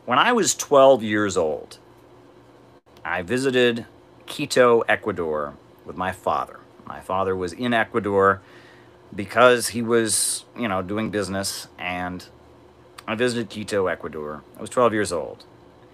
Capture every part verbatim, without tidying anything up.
When I was twelve years old, I visited Quito, Ecuador with my father. My father was in Ecuador because he was, you know, doing business, and I visited Quito, Ecuador. I was twelve years old.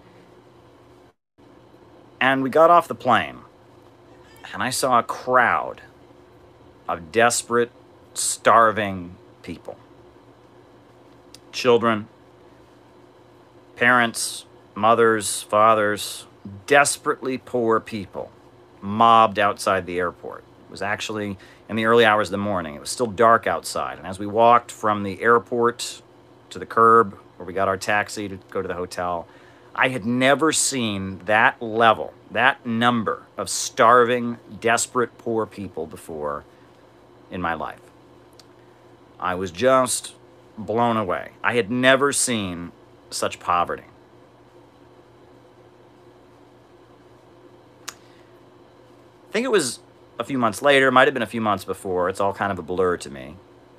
And we got off the plane, and I saw a crowd of desperate, starving people. Children, parents, mothers, fathers, desperately poor people mobbed outside the airport. It was actually in the early hours of the morning. It was still dark outside. And as we walked from the airport to the curb where we got our taxi to go to the hotel, I had never seen that level, that number of starving, desperate, poor people before in my life. I was just blown away. I had never seen such poverty. I think it was a few months later, might have been a few months before. It's all kind of a blur to me.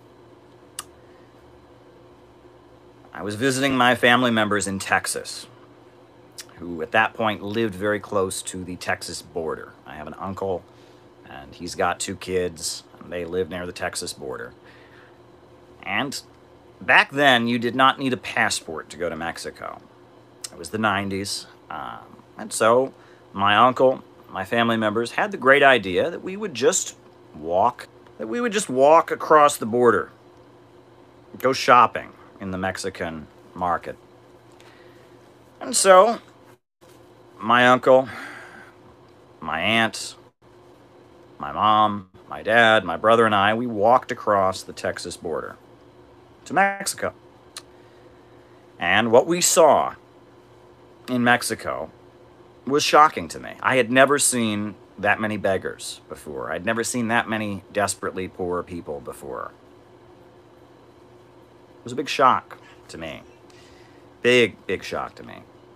I was visiting my family members in Texas, who at that point lived very close to the Texas border. I have an uncle, and he's got two kids, and they live near the Texas border. And back then, you did not need a passport to go to Mexico. It was the nineties, um, and so my uncle, my family members had the great idea that we would just walk, that we would just walk across the border, go shopping in the Mexican market. And so my uncle, my aunt, my mom, my dad, my brother, and I, we walked across the Texas border to Mexico. And what we saw in Mexico was shocking to me. I had never seen that many beggars before. I'd never seen that many desperately poor people before. It was a big shock to me. Big, big shock to me.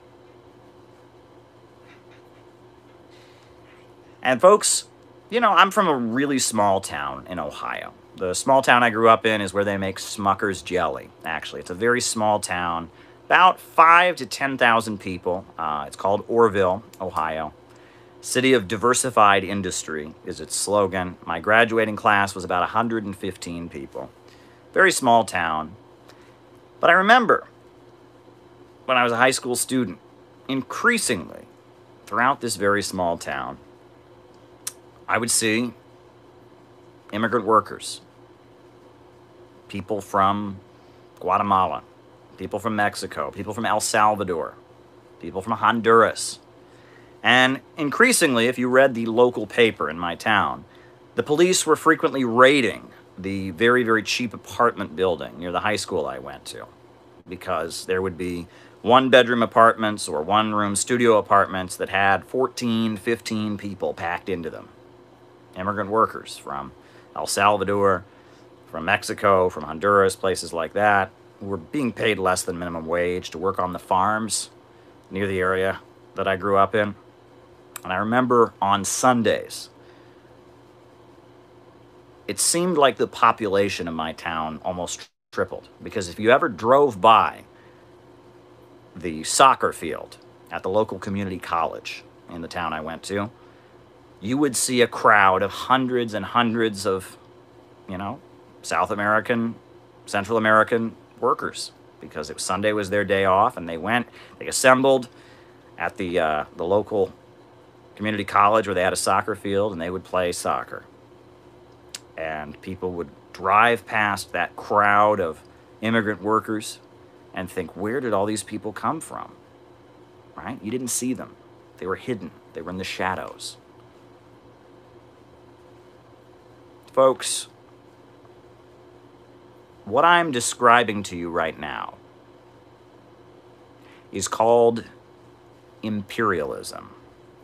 And folks, you know, I'm from a really small town in Ohio. The small town I grew up in is where they make Smucker's jelly, actually. It's a very small town, about five to ten thousand people. Uh, it's called Orrville, Ohio. City of Diversified Industry is its slogan. My graduating class was about one hundred fifteen people. Very small town. But I remember when I was a high school student, increasingly throughout this very small town, I would see immigrant workers, people from Guatemala, people from Mexico, people from El Salvador, people from Honduras. And increasingly, if you read the local paper in my town, the police were frequently raiding the very, very cheap apartment building near the high school I went to, because there would be one-bedroom apartments or one-room studio apartments that had fourteen, fifteen people packed into them. Immigrant workers from El Salvador, from Mexico, from Honduras, places like that, who were being paid less than minimum wage to work on the farms near the area that I grew up in. And I remember on Sundays, it seemed like the population of my town almost tripled, because if you ever drove by the soccer field at the local community college in the town I went to, you would see a crowd of hundreds and hundreds of, you know, South American, Central American workers, because it was Sunday was their day off, and they went, they assembled at the uh, the local community college where they had a soccer field, and they would play soccer. And people would drive past that crowd of immigrant workers and think, where did all these people come from? Right? You didn't see them. They were hidden. They were in the shadows. Folks, what I'm describing to you right now is called imperialism.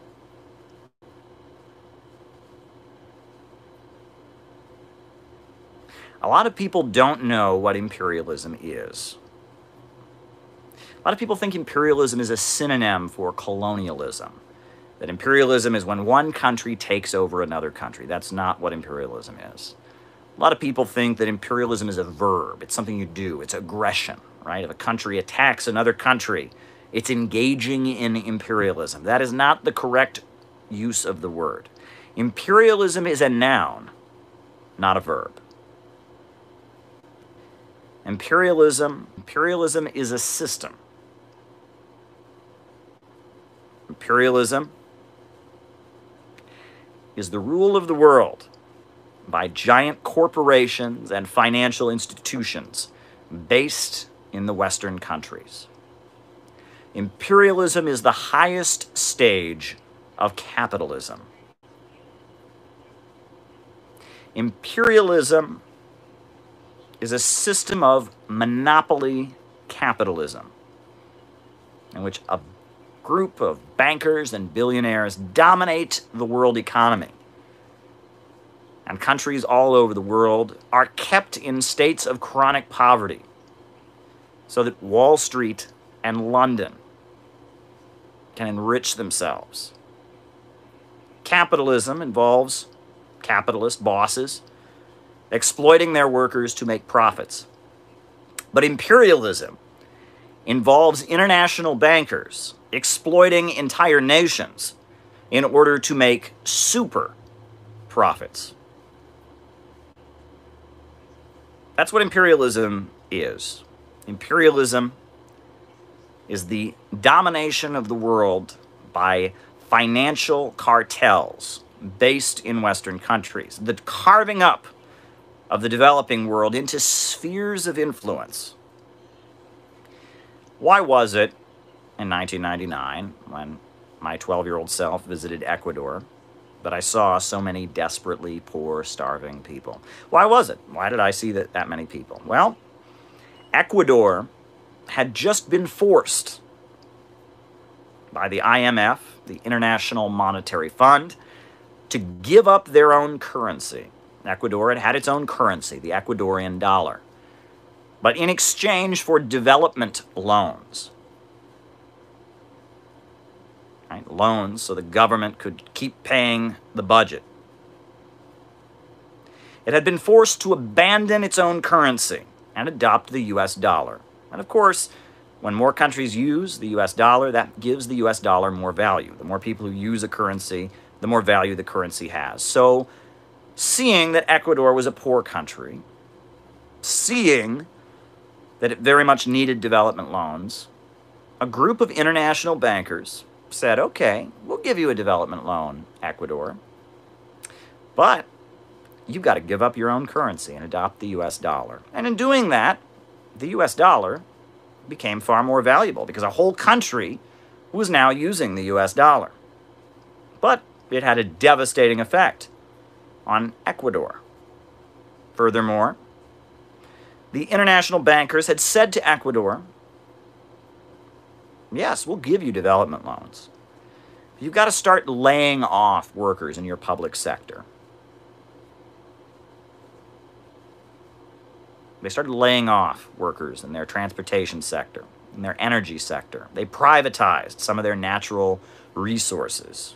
A lot of people don't know what imperialism is. A lot of people think imperialism is a synonym for colonialism. That imperialism is when one country takes over another country. That's not what imperialism is. A lot of people think that imperialism is a verb. It's something you do. It's aggression, right? If a country attacks another country, It's engaging in imperialism. That is not the correct use of the word. Imperialism is a noun, not a verb. Imperialism, imperialism is a system. Imperialism is the rule of the world by giant corporations and financial institutions based in the Western countries. Imperialism is the highest stage of capitalism. Imperialism is a system of monopoly capitalism in which a group of bankers and billionaires dominate the world economy. And countries all over the world are kept in states of chronic poverty so that Wall Street and London can enrich themselves. Capitalism involves capitalist bosses exploiting their workers to make profits. But imperialism involves international bankers exploiting entire nations in order to make super profits. That's what imperialism is. Imperialism is the domination of the world by financial cartels based in Western countries, the carving up of the developing world into spheres of influence. Why was it in nineteen ninety-nine, when my twelve-year-old self visited Ecuador, that I saw so many desperately poor, starving people? Why was it? Why did I see that, that many people? Well, Ecuador had just been forced by the I M F, the International Monetary Fund, to give up their own currency. Ecuador had had its own currency, the Ecuadorian dollar, but in exchange for development loans. Right? Loans so the government could keep paying the budget. It had been forced to abandon its own currency and adopt the U S dollar. And of course, when more countries use the U S dollar, that gives the U S dollar more value. The more people who use a currency, the more value the currency has. So, seeing that Ecuador was a poor country, seeing that it very much needed development loans, a group of international bankers said, okay, we'll give you a development loan, Ecuador, but you've got to give up your own currency and adopt the U S dollar. And in doing that, the U S dollar became far more valuable because a whole country was now using the U S dollar. But it had a devastating effect on Ecuador. Furthermore, the international bankers had said to Ecuador, yes, we'll give you development loans. You've got to start laying off workers in your public sector. They started laying off workers in their transportation sector, in their energy sector. They privatized some of their natural resources.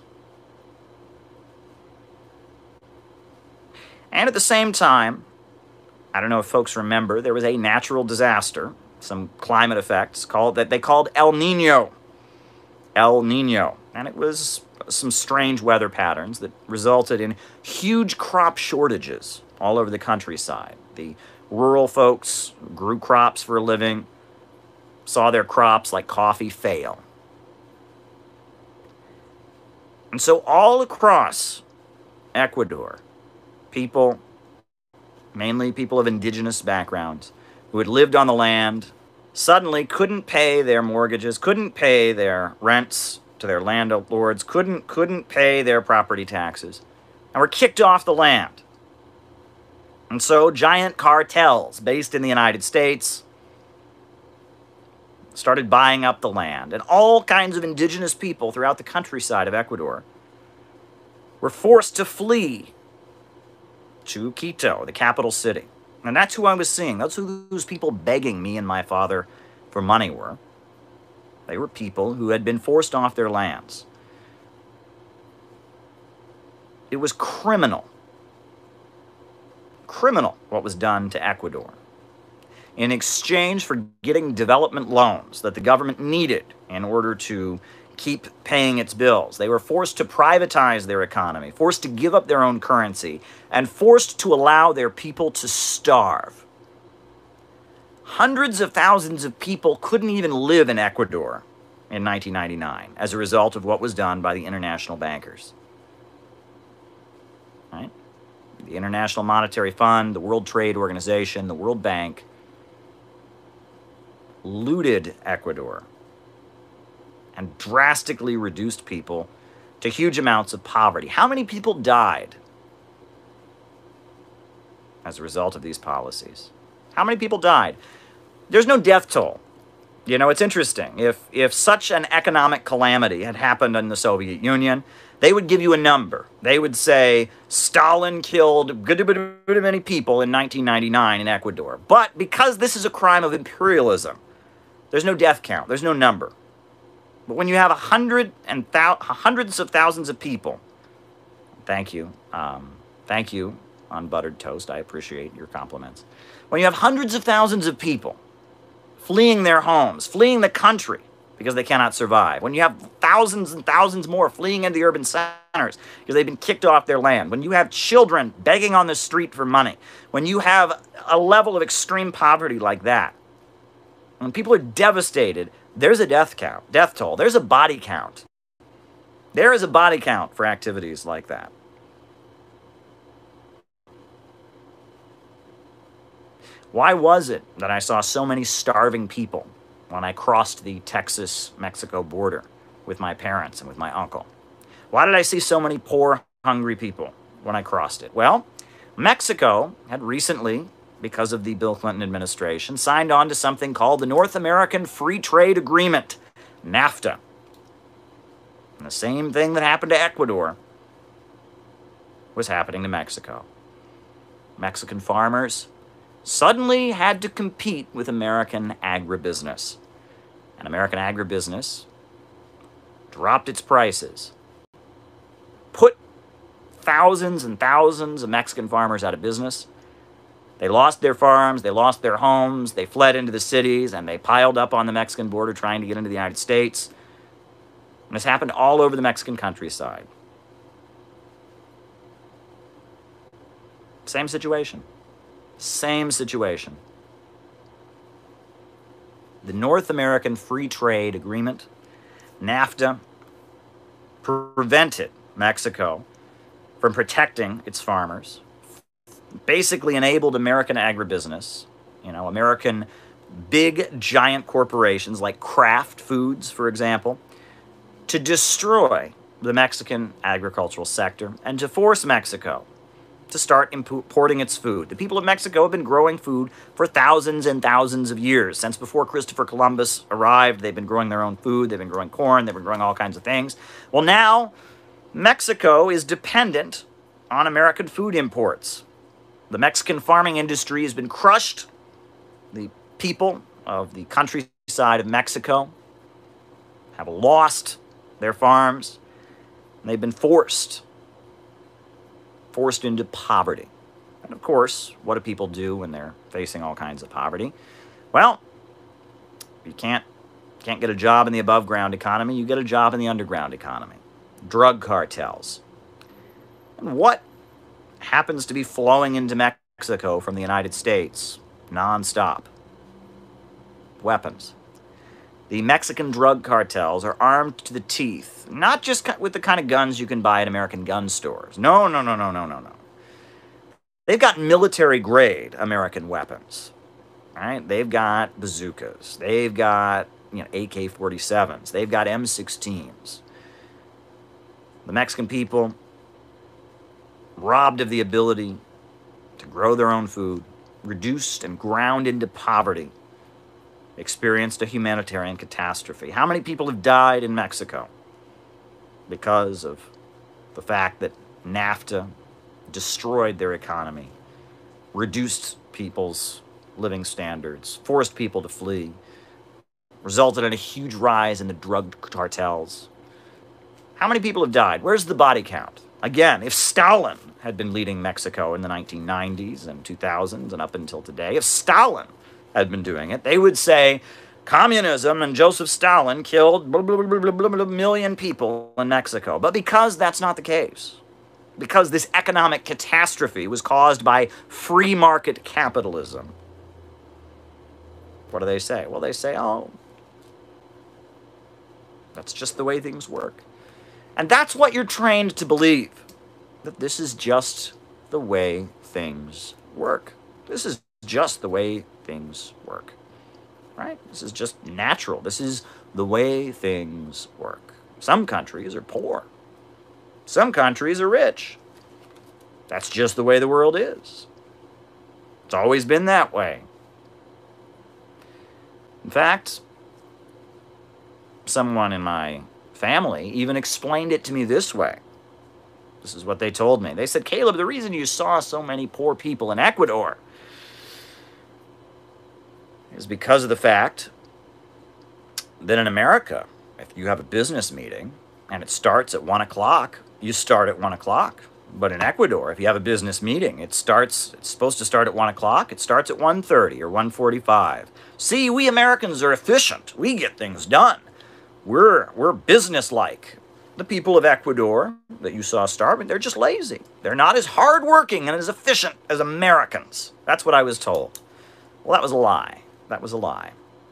And at the same time, I don't know if folks remember, there was a natural disaster, some climate effects called that they called El Nino. El Nino. And it was some strange weather patterns that resulted in huge crop shortages all over the countryside. The rural folks who grew crops for a living saw their crops like coffee fail. And so all across Ecuador, people, mainly people of indigenous backgrounds, who had lived on the land, suddenly couldn't pay their mortgages, couldn't pay their rents to their landlords, couldn't, couldn't pay their property taxes, and were kicked off the land. And so giant cartels based in the United States started buying up the land, and all kinds of indigenous people throughout the countryside of Ecuador were forced to flee to Quito, the capital city. And that's who I was seeing. That's who those people begging me and my father for money were. They were people who had been forced off their lands. It was criminal. Criminal what was done to Ecuador. In exchange for getting development loans that the government needed in order to keep paying its bills. They were forced to privatize their economy, forced to give up their own currency, and forced to allow their people to starve. Hundreds of thousands of people couldn't even live in Ecuador in nineteen ninety-nine as a result of what was done by the international bankers. Right? The International Monetary Fund, the World Trade Organization, the World Bank looted Ecuador and drastically reduced people to huge amounts of poverty. How many people died as a result of these policies? How many people died? There's no death toll. You know, it's interesting. If, if such an economic calamity had happened in the Soviet Union, they would give you a number. They would say, Stalin killed good many people in nineteen ninety-nine in Ecuador. But because this is a crime of imperialism, there's no death count. There's no number. But when you have a hundred and thou hundreds of thousands of people, thank you, um, thank you on buttered toast. I appreciate your compliments. When you have hundreds of thousands of people fleeing their homes, fleeing the country because they cannot survive, when you have thousands and thousands more fleeing into the urban centers because they've been kicked off their land, when you have children begging on the street for money, when you have a level of extreme poverty like that, when people are devastated, there's a death count, death toll. There's a body count. There is a body count for activities like that. Why was it that I saw so many starving people when I crossed the Texas-Mexico border with my parents and with my uncle? Why did I see so many poor, hungry people when I crossed it? Well, Mexico had recently, because of the Bill Clinton administration, signed on to something called the North American Free Trade Agreement, NAFTA. And the same thing that happened to Ecuador was happening to Mexico. Mexican farmers suddenly had to compete with American agribusiness. And American agribusiness dropped its prices, put thousands and thousands of Mexican farmers out of business. They lost their farms, they lost their homes, they fled into the cities, and they piled up on the Mexican border trying to get into the United States. And this happened all over the Mexican countryside. Same situation. Same situation. The North American Free Trade Agreement, NAFTA, prevented Mexico from protecting its farmers, basically enabled American agribusiness, you know, American big, giant corporations like Kraft Foods, for example, to destroy the Mexican agricultural sector and to force Mexico to start importing its food. The people of Mexico have been growing food for thousands and thousands of years. Since before Christopher Columbus arrived, they've been growing their own food, they've been growing corn, they've been growing all kinds of things. Well, now, Mexico is dependent on American food imports. The Mexican farming industry has been crushed. The people of the countryside of Mexico have lost their farms, and they've been forced forced into poverty. And of course, what do people do when they're facing all kinds of poverty? Well, you can't, can't get a job in the above-ground economy, you get a job in the underground economy. Drug cartels. And what happens to be flowing into Mexico from the United States nonstop? Weapons. The Mexican drug cartels are armed to the teeth, not just with the kind of guns you can buy at American gun stores. No, no, no, no, no, no, no. They've got military-grade American weapons, right? They've got bazookas. They've got, you know, A K forty-sevens. They've got M sixteens. The Mexican people, robbed of the ability to grow their own food, reduced and ground into poverty, experienced a humanitarian catastrophe. How many people have died in Mexico because of the fact that NAFTA destroyed their economy, reduced people's living standards, forced people to flee, resulted in a huge rise in the drug cartels? How many people have died? Where's the body count? Again, if Stalin had been leading Mexico in the nineteen nineties and two thousands and up until today, if Stalin had been doing it, they would say communism and Joseph Stalin killed a million people in Mexico. But because that's not the case, because this economic catastrophe was caused by free market capitalism, what do they say? Well, they say, oh, that's just the way things work. And that's what you're trained to believe, that this is just the way things work. This is just the way things work, right? This is just natural. This is the way things work. Some countries are poor. Some countries are rich. That's just the way the world is. It's always been that way. In fact, someone in my family even explained it to me this way. This is what they told me. They said, Caleb, the reason you saw so many poor people in Ecuador is because of the fact that in America, if you have a business meeting and it starts at one o'clock, you start at one o'clock. But in Ecuador, if you have a business meeting, it starts, it's supposed to start at one o'clock, it starts at one thirty or one forty-five. See, we Americans are efficient. We get things done. We're, we're business-like. The people of Ecuador that you saw starving, they're just lazy. They're not as hardworking and as efficient as Americans. That's what I was told. Well, that was a lie. That was a lie.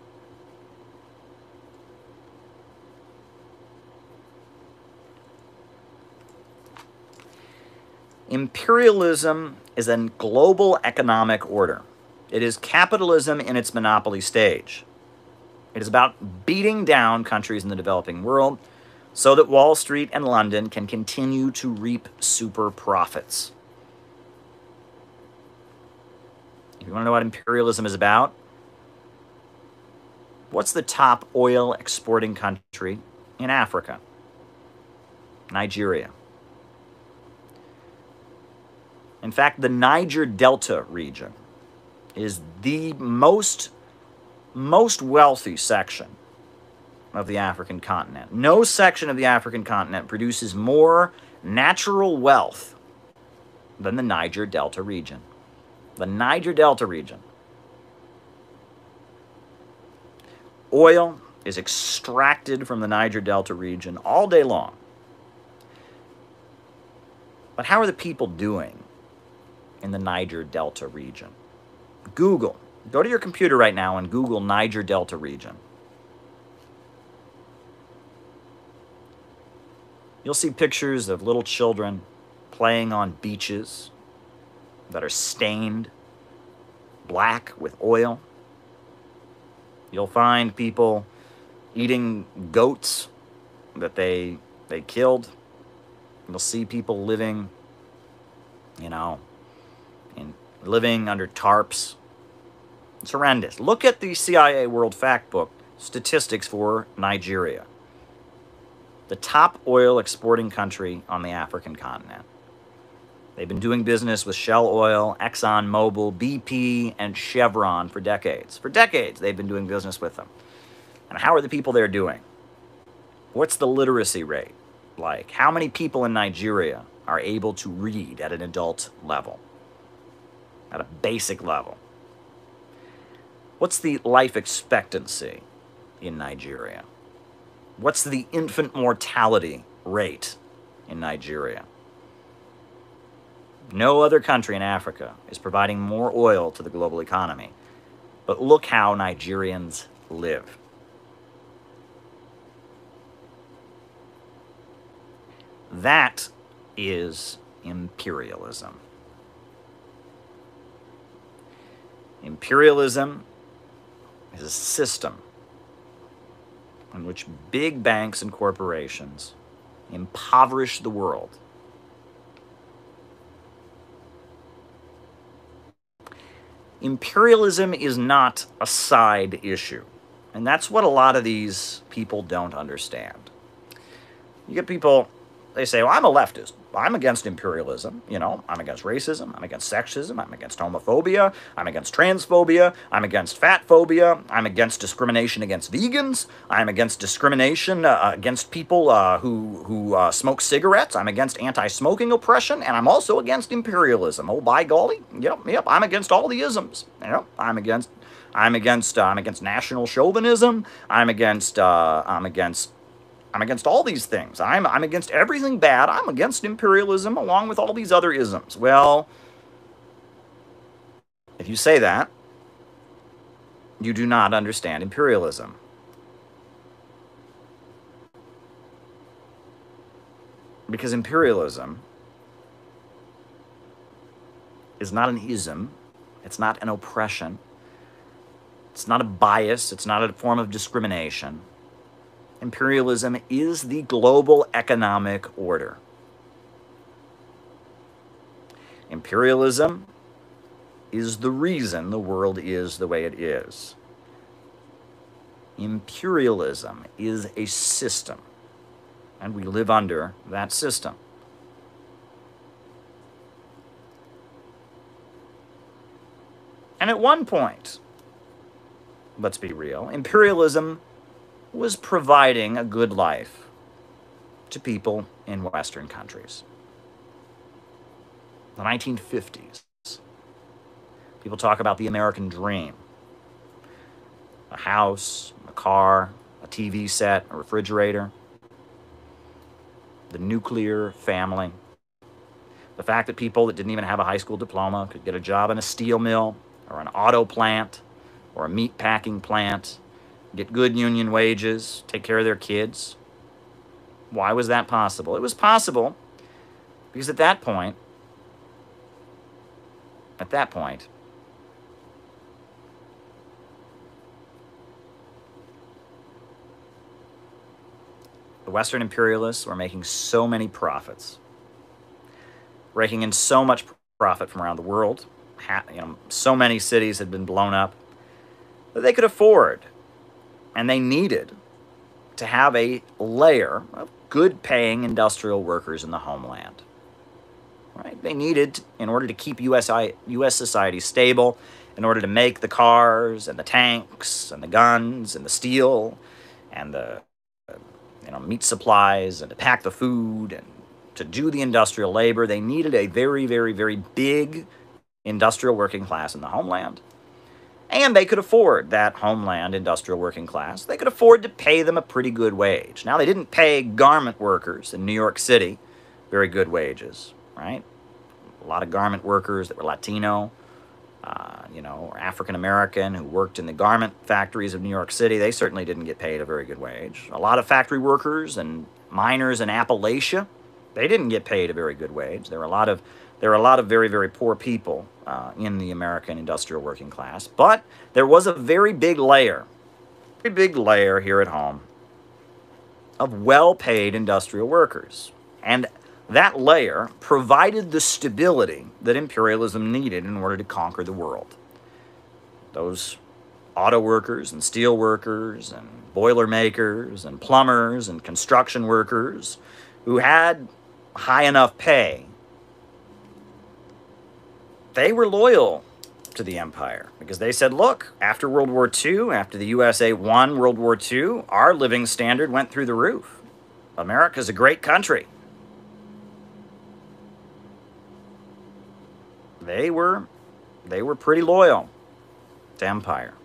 Imperialism is a global economic order. It is capitalism in its monopoly stage. It is about beating down countries in the developing world so that Wall Street and London can continue to reap super profits. If you want to know what imperialism is about, what's the top oil exporting country in Africa? Nigeria. In fact, the Niger Delta region is the most, most wealthy section of the African continent. No section of the African continent produces more natural wealth than the Niger Delta region. The Niger Delta region. Oil is extracted from the Niger Delta region all day long. But how are the people doing in the Niger Delta region? Google. Go to your computer right now and Google Niger Delta region. You'll see pictures of little children playing on beaches that are stained black with oil. You'll find people eating goats that they they killed. You'll see people living, you know, in living under tarps. It's horrendous. Look at the C I A World Factbook statistics for Nigeria, the top oil exporting country on the African continent. They've been doing business with Shell Oil, Exxon Mobil, B P, and Chevron for decades. For decades, they've been doing business with them. And how are the people there doing? What's the literacy rate like? How many people in Nigeria are able to read at an adult level, at a basic level? What's the life expectancy in Nigeria? What's the infant mortality rate in Nigeria? No other country in Africa is providing more oil to the global economy. But look how Nigerians live. That is imperialism. Imperialism is a system in which big banks and corporations impoverish the world. Imperialism is not a side issue. And that's what a lot of these people don't understand. You get people, they say, well, I'm a leftist. I'm against imperialism. You know, I'm against racism. I'm against sexism. I'm against homophobia. I'm against transphobia. I'm against fat phobia. I'm against discrimination against vegans. I'm against discrimination uh, against people uh, who, who uh, smoke cigarettes. I'm against anti-smoking oppression. And I'm also against imperialism. Oh, by golly. Yep, yep. I'm against all the isms. You know, I'm against I'm against, uh, I'm against national chauvinism. I'm against, uh, I'm against, I'm against all these things. I'm, I'm against everything bad. I'm against imperialism along with all these other isms. Well, if you say that, you do not understand imperialism. Because imperialism is not an ism. It's not an oppression. It's not a bias. It's not a form of discrimination. Imperialism is the global economic order. Imperialism is the reason the world is the way it is. Imperialism is a system, and we live under that system. And at one point, let's be real, imperialism was providing a good life to people in Western countries. The nineteen fifties. People talk about the American dream. A house, a car, a T V set, a refrigerator, the nuclear family. The fact that people that didn't even have a high school diploma could get a job in a steel mill or an auto plant or a meat packing plant, get good union wages, take care of their kids. Why was that possible? It was possible because at that point, at that point, the Western imperialists were making so many profits, raking in so much profit from around the world. You know, so many cities had been blown up that they could afford, and they needed to have a layer of good-paying industrial workers in the homeland. Right? They needed, in order to keep U S society stable, in order to make the cars and the tanks and the guns and the steel and the you know meat supplies and to pack the food and to do the industrial labor, they needed a very, very, very big industrial working class in the homeland. And they could afford that homeland industrial working class. They could afford to pay them a pretty good wage. Now, they didn't pay garment workers in New York City very good wages, right? A lot of garment workers that were Latino, uh, you know, or African-American who worked in the garment factories of New York City, they certainly didn't get paid a very good wage. A lot of factory workers and miners in Appalachia, they didn't get paid a very good wage. There were a lot of There are a lot of very, very poor people uh, in the American industrial working class. But there was a very big layer, very big layer here at home of well-paid industrial workers. And that layer provided the stability that imperialism needed in order to conquer the world. Those auto workers and steel workers and boiler makers and plumbers and construction workers who had high enough pay, they were loyal to the empire because they said, look, after World War Two, after the U S A won World War Two, our living standard went through the roof. America's a great country. They were, they were pretty loyal to empire.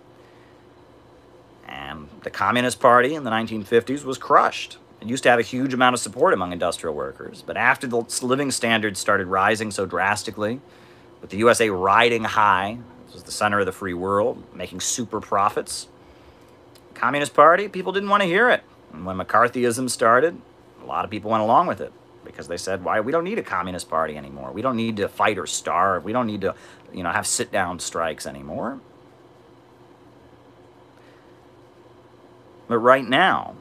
And the Communist Party in the nineteen fifties was crushed. It used to have a huge amount of support among industrial workers. But after the living standards started rising so drastically, with the U S A riding high, this was the center of the free world, making super profits, the Communist Party, people didn't want to hear it. And when McCarthyism started, a lot of people went along with it because they said, why, we don't need a Communist Party anymore. We don't need to fight or starve. We don't need to, you know, have sit-down strikes anymore. But right now,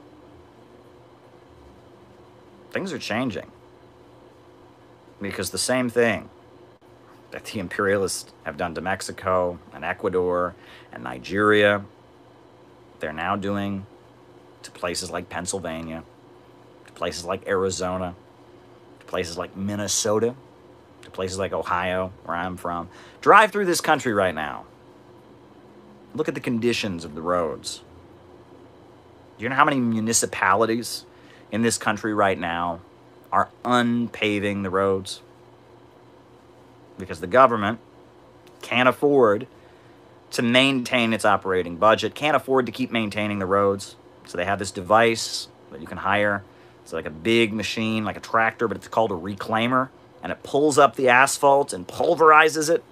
things are changing because the same thing that the imperialists have done to Mexico and Ecuador and Nigeria, they're now doing to places like Pennsylvania, to places like Arizona, to places like Minnesota, to places like Ohio, where I'm from. Drive through this country right now. Look at the conditions of the roads. Do you know how many municipalities in this country right now are unpaving the roads? Because the government can't afford to maintain its operating budget, can't afford to keep maintaining the roads. So they have this device that you can hire. It's like a big machine, like a tractor, but it's called a reclaimer. And it pulls up the asphalt and pulverizes it.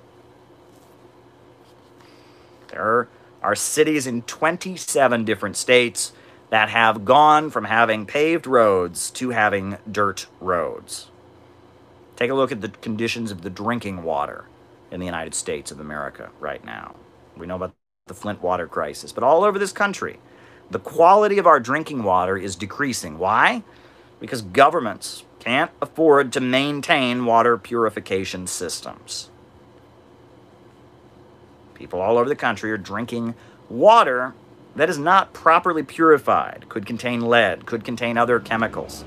There are cities in twenty-seven different states that have gone from having paved roads to having dirt roads. Take a look at the conditions of the drinking water in the United States of America right now. We know about the Flint water crisis, but all over this country, the quality of our drinking water is decreasing. Why? Because governments can't afford to maintain water purification systems. People all over the country are drinking water that is not properly purified, could contain lead, could contain other chemicals.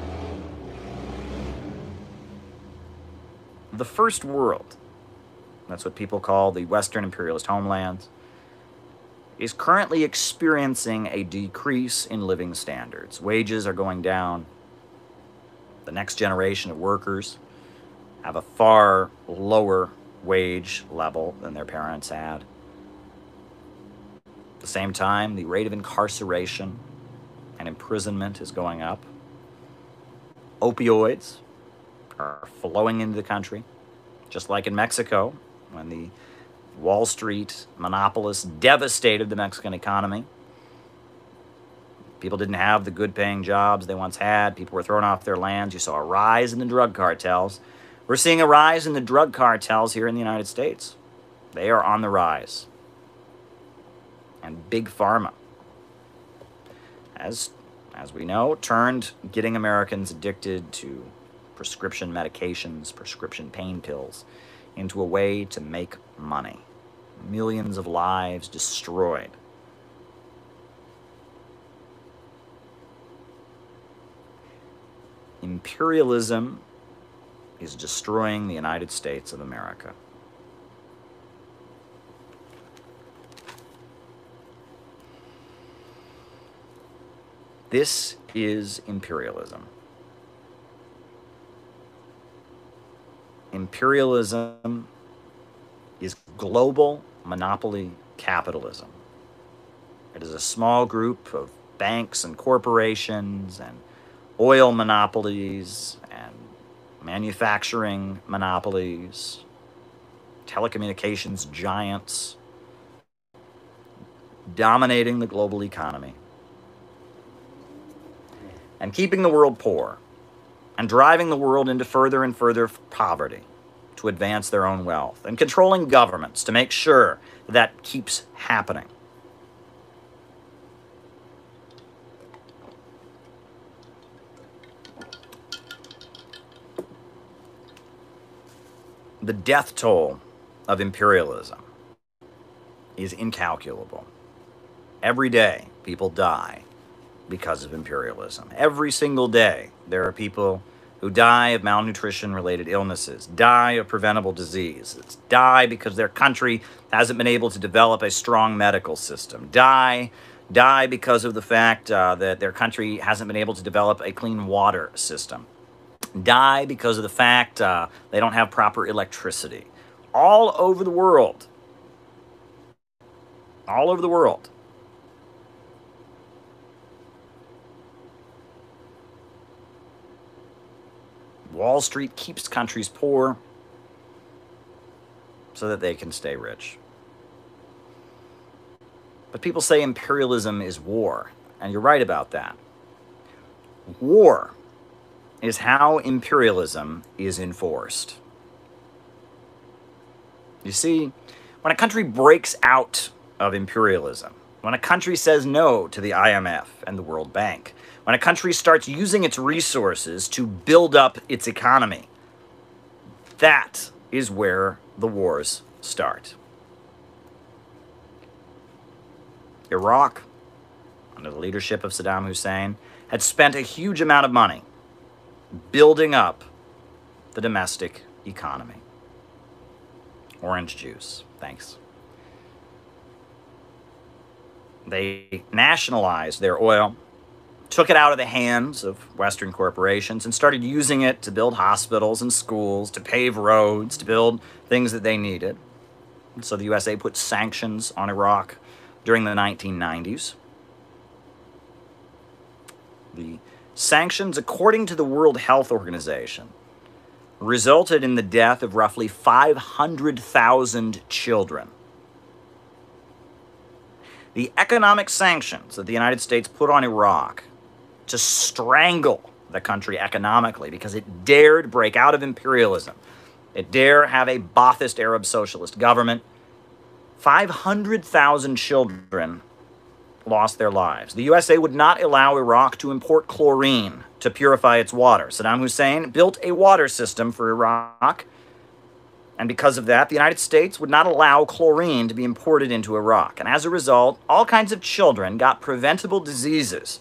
The first world, that's what people call the Western imperialist homelands, is currently experiencing a decrease in living standards. Wages are going down. The next generation of workers have a far lower wage level than their parents had. At the same time, the rate of incarceration and imprisonment is going up. Opioids are flowing into the country, just like in Mexico, when the Wall Street monopolists devastated the Mexican economy. People didn't have the good-paying jobs they once had. People were thrown off their lands. You saw a rise in the drug cartels. We're seeing a rise in the drug cartels here in the United States. They are on the rise. And Big Pharma, as, as we know, turned getting Americans addicted to prescription medications, prescription pain pills, into a way to make money. Millions of lives destroyed. Imperialism is destroying the United States of America. This is imperialism. Imperialism is global monopoly capitalism. It is a small group of banks and corporations and oil monopolies and manufacturing monopolies, telecommunications giants, dominating the global economy and keeping the world poor and driving the world into further and further poverty to advance their own wealth, and controlling governments to make sure that keeps happening. The death toll of imperialism is incalculable. Every day, people die because of imperialism. Every single day, there are people who die of malnutrition-related illnesses, die of preventable diseases, die because their country hasn't been able to develop a strong medical system, die, die because of the fact uh, that their country hasn't been able to develop a clean water system, die because of the fact uh, they don't have proper electricity. All over the world. All over the world. Wall Street keeps countries poor so that they can stay rich. But people say imperialism is war, and you're right about that. War is how imperialism is enforced. You see, when a country breaks out of imperialism, when a country says no to the I M F and the World Bank, when a country starts using its resources to build up its economy, that is where the wars start. Iraq, under the leadership of Saddam Hussein, had spent a huge amount of money building up the domestic economy. Orange juice, thanks. They nationalized their oil, took it out of the hands of Western corporations, and started using it to build hospitals and schools, to pave roads, to build things that they needed. So the U S A put sanctions on Iraq during the nineteen nineties. The sanctions, according to the World Health Organization, resulted in the death of roughly five hundred thousand children. The economic sanctions that the United States put on Iraq to strangle the country economically because it dared break out of imperialism, it dare have a Ba'athist Arab socialist government, five hundred thousand children lost their lives. The U S A would not allow Iraq to import chlorine to purify its water. Saddam Hussein built a water system for Iraq, and because of that, the United States would not allow chlorine to be imported into Iraq. And as a result, all kinds of children got preventable diseases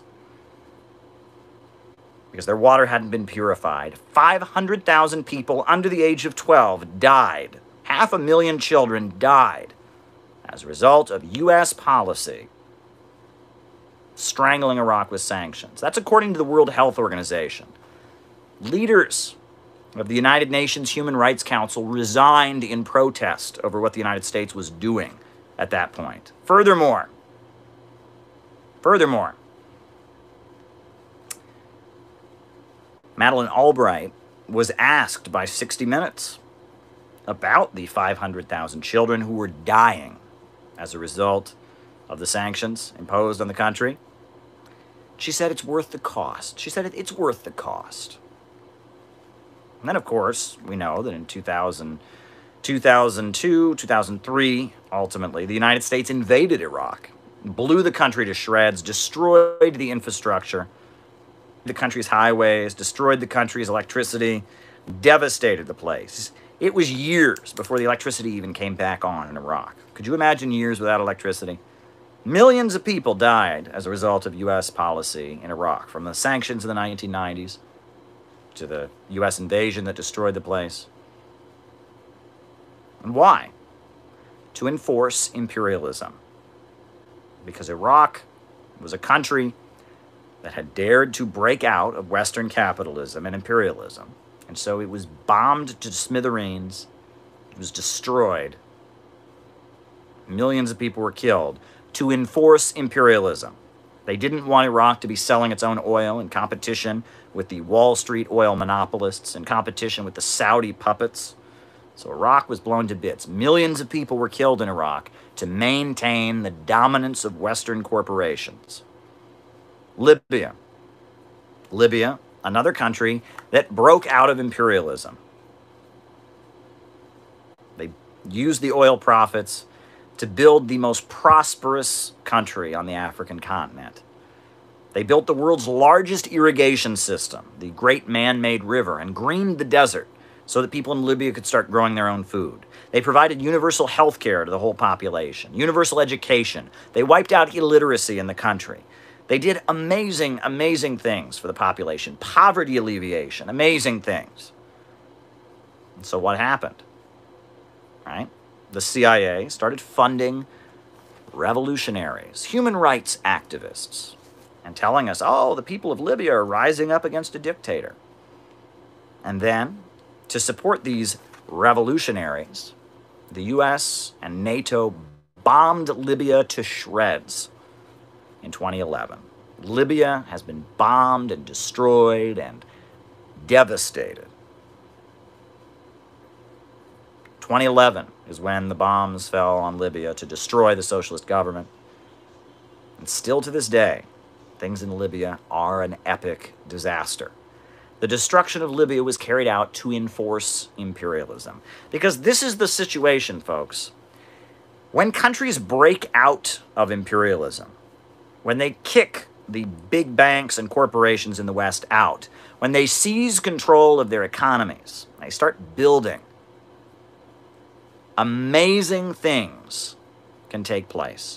because their water hadn't been purified. five hundred thousand people under the age of twelve died. Half a million children died as a result of U S policy strangling Iraq with sanctions. That's according to the World Health Organization. Leaders of the United Nations Human Rights Council resigned in protest over what the United States was doing at that point. Furthermore, furthermore, Madeleine Albright was asked by sixty minutes about the five hundred thousand children who were dying as a result of the sanctions imposed on the country. She said it's worth the cost. She said it's worth the cost. And then, of course, we know that in two thousand, two thousand two, two thousand three, ultimately, the United States invaded Iraq, blew the country to shreds, destroyed the infrastructure, the country's highways, destroyed the country's electricity, devastated the place. It was years before the electricity even came back on in Iraq. Could you imagine years without electricity? Millions of people died as a result of U S policy in Iraq, from the sanctions in the nineteen nineties to the U S invasion that destroyed the place. And why? To enforce imperialism. Because Iraq was a country that had dared to break out of Western capitalism and imperialism. And so it was bombed to smithereens. It was destroyed. Millions of people were killed to enforce imperialism. They didn't want Iraq to be selling its own oil in competition with the Wall Street oil monopolists, in competition with the Saudi puppets. So Iraq was blown to bits. Millions of people were killed in Iraq to maintain the dominance of Western corporations. Libya. Libya, another country that broke out of imperialism. They used the oil profits to build the most prosperous country on the African continent. They built the world's largest irrigation system, the Great Man-Made River, and greened the desert so that people in Libya could start growing their own food. They provided universal health care to the whole population, universal education. They wiped out illiteracy in the country. They did amazing, amazing things for the population. Poverty alleviation, amazing things. And so what happened? Right? The C I A started funding revolutionaries, human rights activists, and telling us, oh, the people of Libya are rising up against a dictator. And then, to support these revolutionaries, the U S and NATO bombed Libya to shreds in twenty eleven. Libya has been bombed and destroyed and devastated. twenty eleven is when the bombs fell on Libya to destroy the socialist government. And still to this day, things in Libya are an epic disaster. The destruction of Libya was carried out to enforce imperialism. Because this is the situation, folks. When countries break out of imperialism, when they kick the big banks and corporations in the West out, when they seize control of their economies, they start building, amazing things can take place.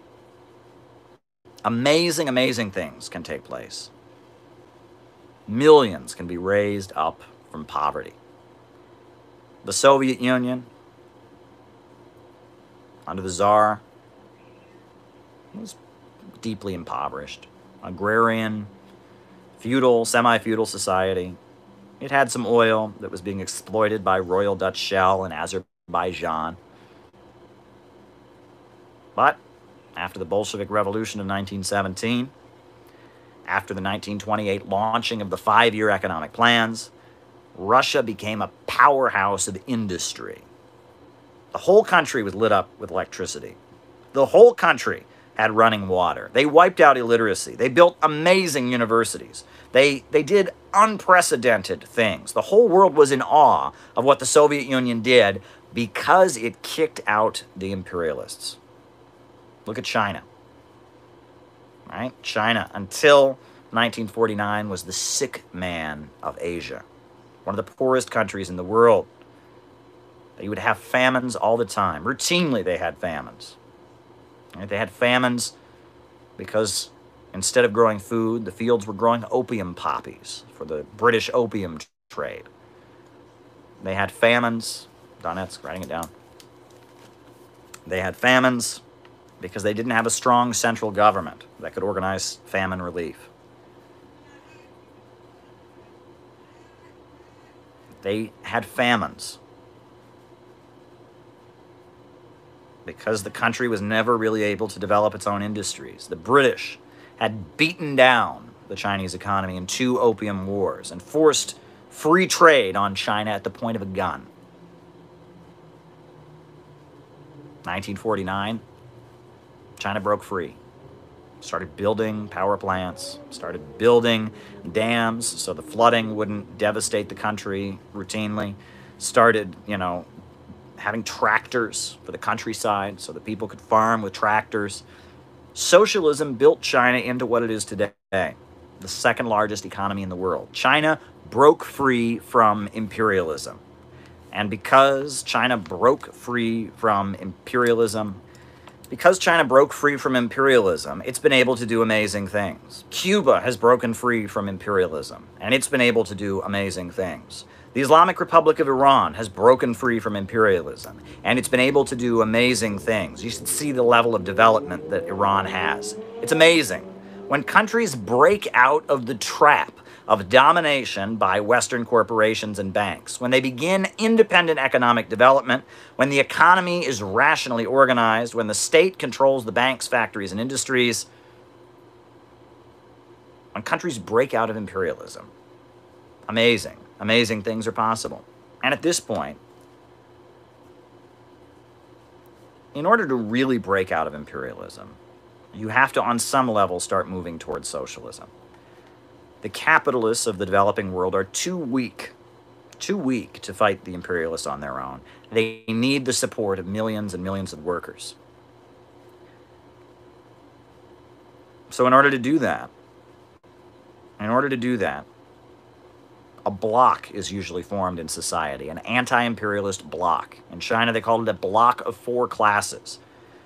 Amazing, amazing things can take place. Millions can be raised up from poverty. The Soviet Union, under the Tsar, was deeply impoverished. Agrarian, feudal, semi-feudal society. It had some oil that was being exploited by Royal Dutch Shell in Azerbaijan. But after the Bolshevik Revolution of nineteen seventeen, after the nineteen twenty-eight launching of the five-year economic plans, Russia became a powerhouse of industry. The whole country was lit up with electricity. The whole country had running water. They wiped out illiteracy. They built amazing universities. They, they did unprecedented things. The whole world was in awe of what the Soviet Union did because it kicked out the imperialists. Look at China. Right? China, until nineteen forty-nine, was the sick man of Asia. One of the poorest countries in the world. They would have famines all the time. Routinely, they had famines. Right? They had famines because instead of growing food, the fields were growing opium poppies for the British opium trade. They had famines. Donetsk, writing it down. They had famines because they didn't have a strong central government that could organize famine relief. They had famines because the country was never really able to develop its own industries. The British had beaten down the Chinese economy in two opium wars and forced free trade on China at the point of a gun. nineteen forty-nine, China broke free. Started building power plants, started building dams so the flooding wouldn't devastate the country routinely, started, you know, having tractors for the countryside so that people could farm with tractors. Socialism built China into what it is today, the second largest economy in the world. China broke free from imperialism. And because China broke free from imperialism, Because China broke free from imperialism, it's been able to do amazing things. Cuba has broken free from imperialism, and it's been able to do amazing things. The Islamic Republic of Iran has broken free from imperialism, and it's been able to do amazing things. You should see the level of development that Iran has. It's amazing. When countries break out of the trap of domination by Western corporations and banks, when they begin independent economic development, when the economy is rationally organized, when the state controls the banks, factories, and industries, when countries break out of imperialism, amazing, amazing things are possible. And at this point, in order to really break out of imperialism, you have to, on some level, start moving towards socialism. The capitalists of the developing world are too weak, too weak to fight the imperialists on their own. They need the support of millions and millions of workers. So in order to do that, in order to do that, a bloc is usually formed in society, an anti-imperialist bloc. In China, they called it a bloc of four classes.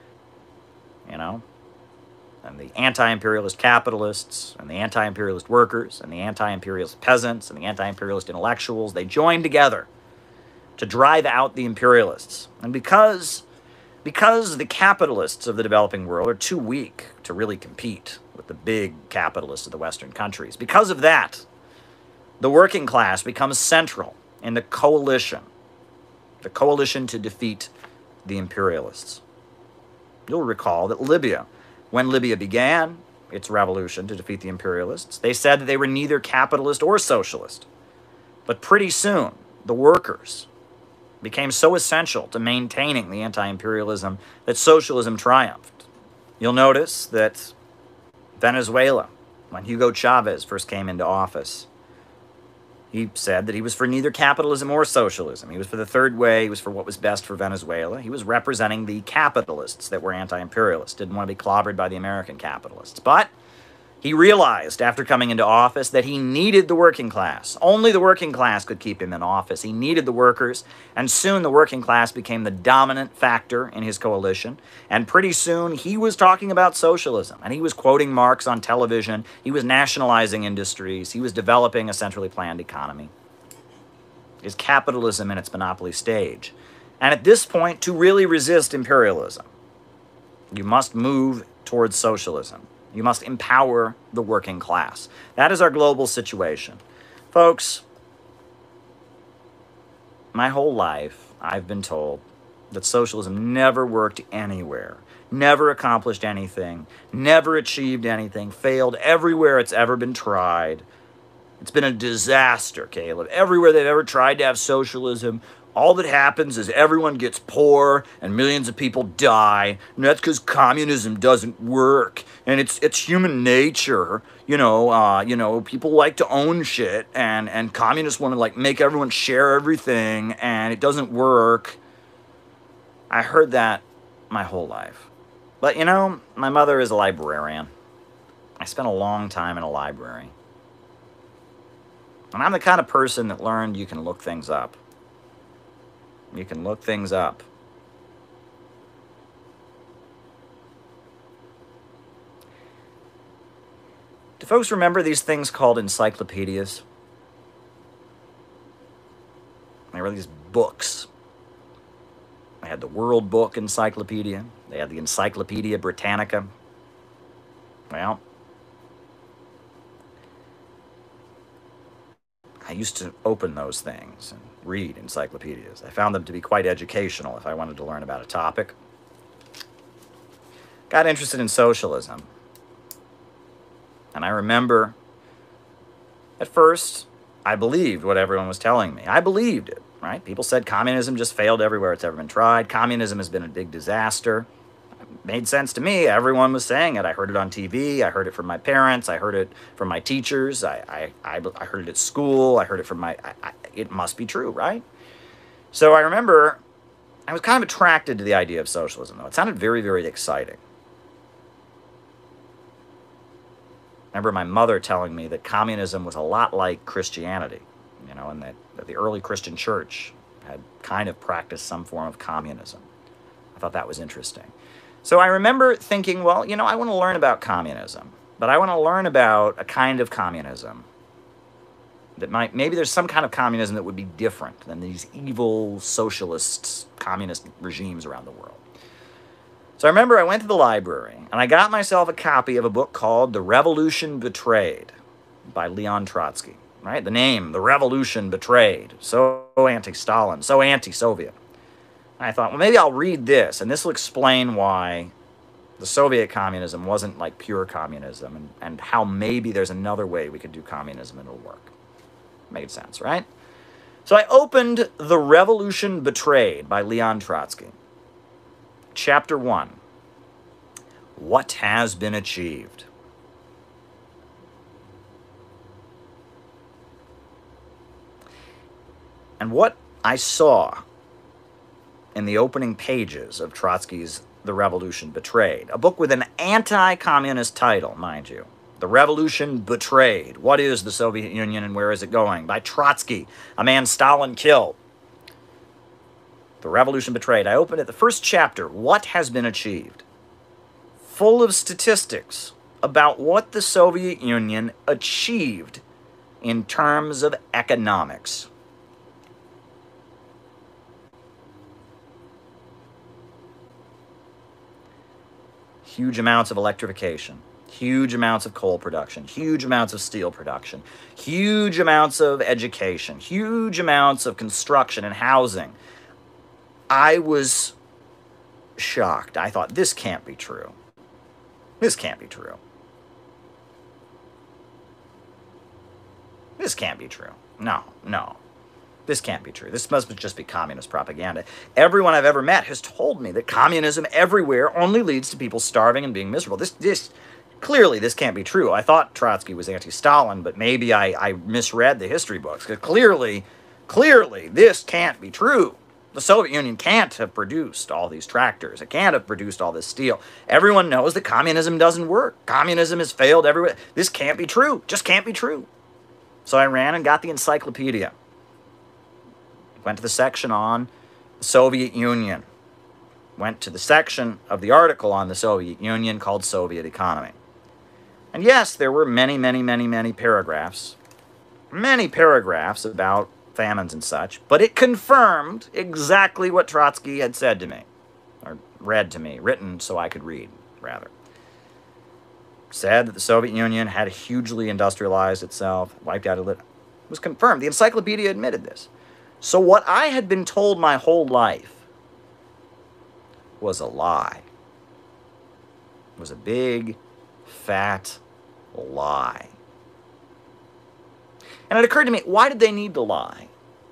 You know? And the anti-imperialist capitalists, and the anti-imperialist workers, and the anti-imperialist peasants, and the anti-imperialist intellectuals, they joined together to drive out the imperialists. And because, because the capitalists of the developing world are too weak to really compete with the big capitalists of the Western countries, because of that, the working class becomes central in the coalition, the coalition to defeat the imperialists. You'll recall that Libya, when Libya began its revolution to defeat the imperialists, they said that they were neither capitalist or socialist. But pretty soon, the workers became so essential to maintaining the anti-imperialism that socialism triumphed. You'll notice that Venezuela, when Hugo Chavez first came into office, he said that he was for neither capitalism or socialism. He was for the third way. He was for what was best for Venezuela. He was representing the capitalists that were anti-imperialists, didn't want to be clobbered by the American capitalists. But he realized after coming into office that he needed the working class. Only the working class could keep him in office. He needed the workers, and soon the working class became the dominant factor in his coalition. And pretty soon he was talking about socialism, and he was quoting Marx on television. He was nationalizing industries. He was developing a centrally planned economy. It is capitalism in its monopoly stage. And at this point, to really resist imperialism, you must move towards socialism. You must empower the working class. That is our global situation. Folks, my whole life, I've been told that socialism never worked anywhere. never accomplished anything, never achieved anything, failed everywhere it's ever been tried. It's been a disaster, Caleb. Everywhere they've ever tried to have socialism, all that happens is everyone gets poor and millions of people die. And that's because communism doesn't work. And it's it's human nature. You know, uh, you know, people like to own shit, and, and communists want to like make everyone share everything, and it doesn't work. I heard that my whole life. But you know, my mother is a librarian. I spent a long time in a library. And I'm the kind of person that learned you can look things up. You can look things up. Do folks remember these things called encyclopedias? They were these books. They had the World Book Encyclopedia. They had the Encyclopedia Britannica. Well, I used to open those things and read encyclopedias. I found them to be quite educational if I wanted to learn about a topic. Got interested in socialism. And I remember, at first, I believed what everyone was telling me. I believed it, right? People said communism just failed everywhere it's ever been tried. Communism has been a big disaster. It made sense to me. Everyone was saying it. I heard it on T V. I heard it from my parents. I heard it from my teachers. I, I, I, I heard it at school. I heard it from my... I, I, it must be true, right? So I remember I was kind of attracted to the idea of socialism, though. It sounded very, very exciting. I remember my mother telling me that communism was a lot like Christianity, you know, and that, that the early Christian church had kind of practiced some form of communism. I thought that was interesting. So I remember thinking, well, you know, I want to learn about communism, but I want to learn about a kind of communism that might, maybe there's some kind of communism that would be different than these evil socialist communist regimes around the world. So I remember I went to the library and I got myself a copy of a book called The Revolution Betrayed by Leon Trotsky, right? The name, The Revolution Betrayed. So anti-Stalin, so anti-Soviet. And I thought, well, maybe I'll read this, and this will explain why the Soviet communism wasn't like pure communism, and, and how maybe there's another way we could do communism and it'll work. Made sense, right? So I opened The Revolution Betrayed by Leon Trotsky. Chapter one. What has been achieved? And what I saw in the opening pages of Trotsky's The Revolution Betrayed, a book with an anti-communist title, mind you. The Revolution Betrayed. What is the Soviet Union and where is it going? By Trotsky, a man Stalin killed. The Revolution Betrayed. I opened at the first chapter, What Has Been Achieved? Full of statistics about what the Soviet Union achieved in terms of economics. Huge amounts of electrification, huge amounts of coal production, huge amounts of steel production, huge amounts of education, huge amounts of construction and housing. I was shocked. I thought, this can't be true. This can't be true. This can't be true. No, no. This can't be true. This must just be communist propaganda. Everyone I've ever met has told me that communism everywhere only leads to people starving and being miserable. This, this, clearly this can't be true. I thought Trotsky was anti-Stalin, but maybe I, I misread the history books. Because clearly, clearly this can't be true. The Soviet Union can't have produced all these tractors. It can't have produced all this steel. Everyone knows that communism doesn't work. Communism has failed everywhere. This can't be true. Just can't be true. So I ran and got the encyclopedia. Went to the section on the Soviet Union. Went to the section of the article on the Soviet Union called Soviet Economy. And yes, there were many, many, many, many paragraphs. Many paragraphs about famines and such. But it confirmed exactly what Trotsky had said to me. Or read to me. Written so I could read, rather. Said that the Soviet Union had hugely industrialized itself. Wiped out a lit. It was confirmed. The encyclopedia admitted this. So what I had been told my whole life was a lie. was a big, fat lie. And it occurred to me, why did they need to lie?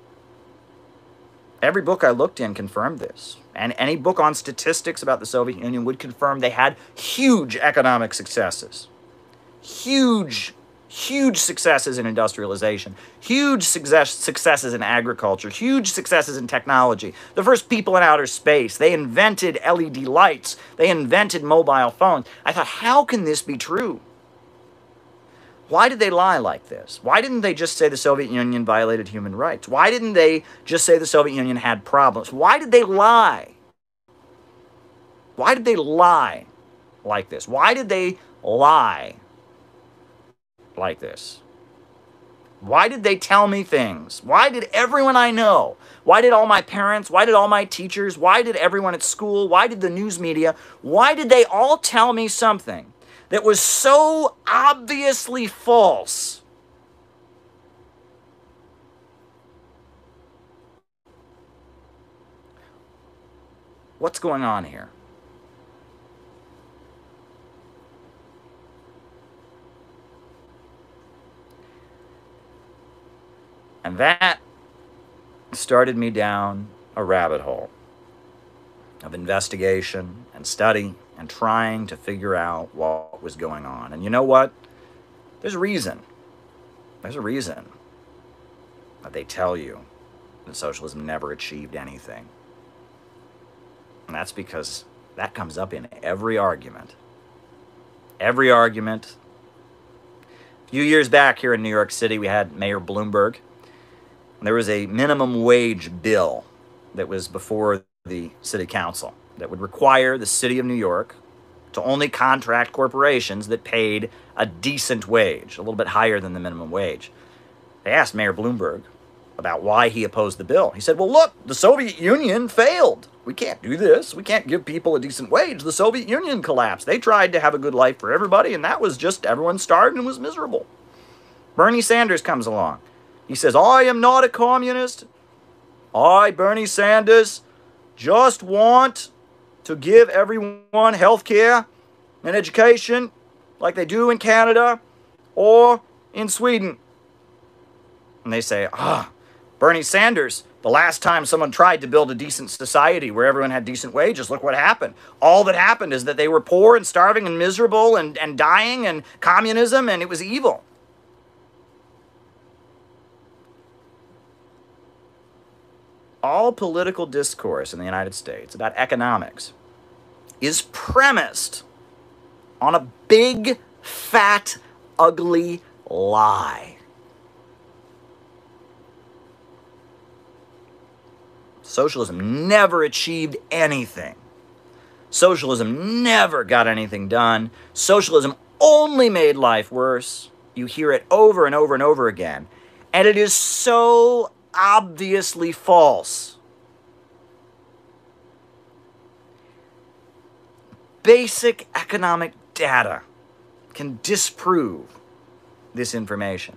Every book I looked in confirmed this. And any book on statistics about the Soviet Union would confirm they had huge economic successes. Huge, huge successes in industrialization. Huge success, successes in agriculture. Huge successes in technology. The first people in outer space. They invented L E D lights. They invented mobile phones. I thought, how can this be true? Why did they lie like this? Why didn't they just say the Soviet Union violated human rights? Why didn't they just say the Soviet Union had problems? Why did they lie? Why did they lie like this? Why did they lie like this? Why did they tell me things? Why did everyone I know, why did all my parents, why did all my teachers, why did everyone at school, why did the news media, why did they all tell me something that was so obviously false? What's going on here? And that started me down a rabbit hole of investigation and study and trying to figure out what was going on. And you know what? There's a reason. There's a reason that they tell you that socialism never achieved anything. And that's because that comes up in every argument. Every argument. A few years back here in New York City, we had Mayor Bloomberg. There was a minimum wage bill that was before the city council that would require the city of New York to only contract corporations that paid a decent wage, a little bit higher than the minimum wage. They asked Mayor Bloomberg about why he opposed the bill. He said, well, look, the Soviet Union failed. We can't do this. We can't give people a decent wage. The Soviet Union collapsed. They tried to have a good life for everybody, and that was just everyone starved and was miserable. Bernie Sanders comes along. He says, I am not a communist. I, Bernie Sanders, just want to give everyone health care and education like they do in Canada or in Sweden. And they say, ah, Bernie Sanders, the last time someone tried to build a decent society where everyone had decent wages, look what happened. All that happened is that they were poor and starving and miserable and, and dying and communism, and it was evil. All political discourse in the United States about economics is premised on a big, fat, ugly lie. Socialism never achieved anything. Socialism never got anything done. Socialism only made life worse. You hear it over and over and over again. And it is so obviously false. Basic economic data can disprove this information.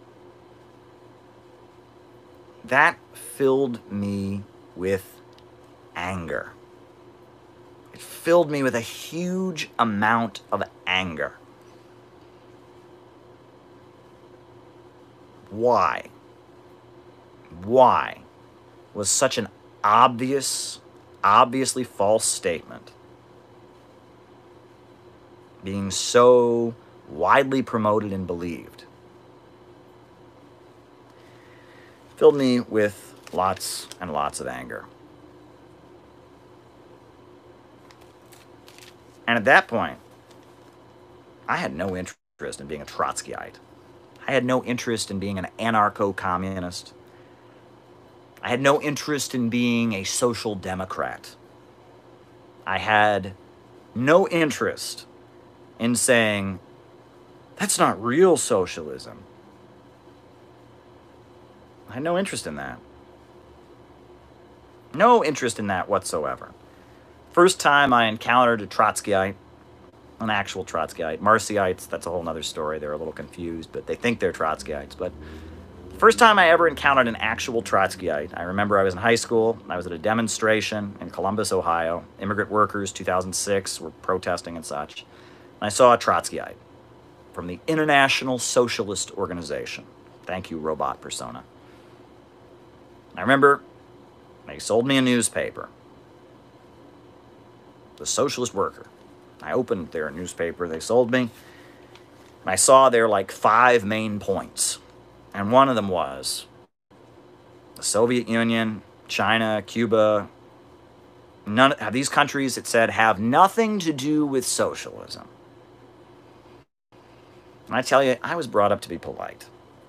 That filled me with anger. It filled me with a huge amount of anger. Why? Why was such an obvious, obviously false statement being so widely promoted and believed? Filled me with lots and lots of anger. And at that point, I had no interest in being a Trotskyite. I had no interest in being an anarcho-communist. I had no interest in being a social democrat. I had no interest in saying, that's not real socialism. I had no interest in that. No interest in that whatsoever. First time I encountered a Trotskyite, an actual Trotskyite. Marcyites, that's a whole other story. They're a little confused, but they think they're Trotskyites. But first time I ever encountered an actual Trotskyite, I remember I was in high school. I was at a demonstration in Columbus, Ohio. Immigrant workers, two thousand six, were protesting and such. And I saw a Trotskyite from the International Socialist Organization. Thank you, robot persona. I remember they sold me a newspaper, The Socialist Worker. I opened their newspaper they sold me, and I saw their like five main points. And one of them was the Soviet Union, China, Cuba, none of these countries, it said, have nothing to do with socialism. And I tell you, I was brought up to be polite.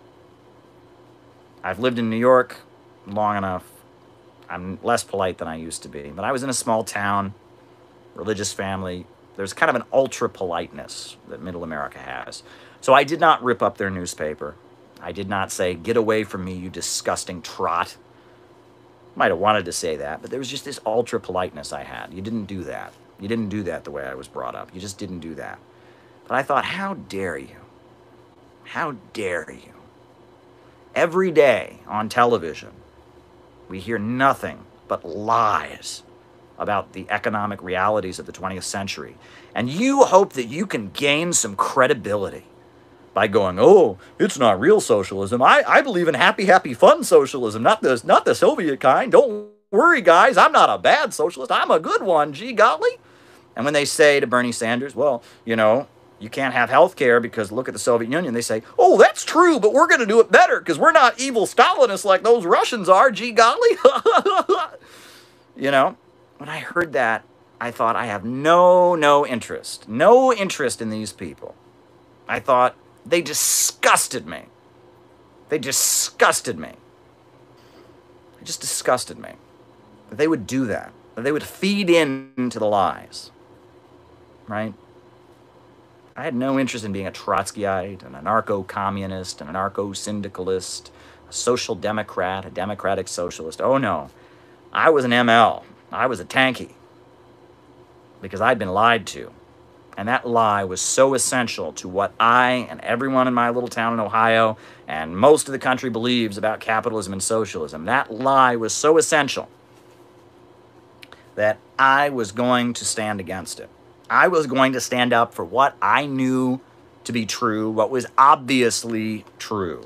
I've lived in New York long enough. I'm less polite than I used to be. But I was in a small town, religious family. There's kind of an ultra politeness that middle America has. So I did not rip up their newspaper. I did not say, get away from me, you disgusting trot. Might have wanted to say that, but there was just this ultra politeness I had. You didn't do that. You didn't do that the way I was brought up. You just didn't do that. But I thought, how dare you? How dare you? Every day on television, we hear nothing but lies about the economic realities of the twentieth century. And you hope that you can gain some credibility by going, oh, it's not real socialism. I, I believe in happy, happy, fun socialism, not the, not the Soviet kind. Don't worry, guys. I'm not a bad socialist. I'm a good one, gee golly. And when they say to Bernie Sanders, well, you know, you can't have health care because look at the Soviet Union, they say, oh, that's true, but we're going to do it better because we're not evil Stalinists like those Russians are, gee golly. You know, when I heard that, I thought, I have no, no interest, no interest in these people. I thought, they disgusted me. They disgusted me. It just disgusted me that they would do that, that they would feed into the lies, right? I had no interest in being a Trotskyite, an anarcho-communist, an anarcho-syndicalist, a social democrat, a democratic socialist. Oh no, I was an M L. I was a tanky because I'd been lied to. And that lie was so essential to what I and everyone in my little town in Ohio and most of the country believes about capitalism and socialism. That lie was so essential that I was going to stand against it. I was going to stand up for what I knew to be true, what was obviously true.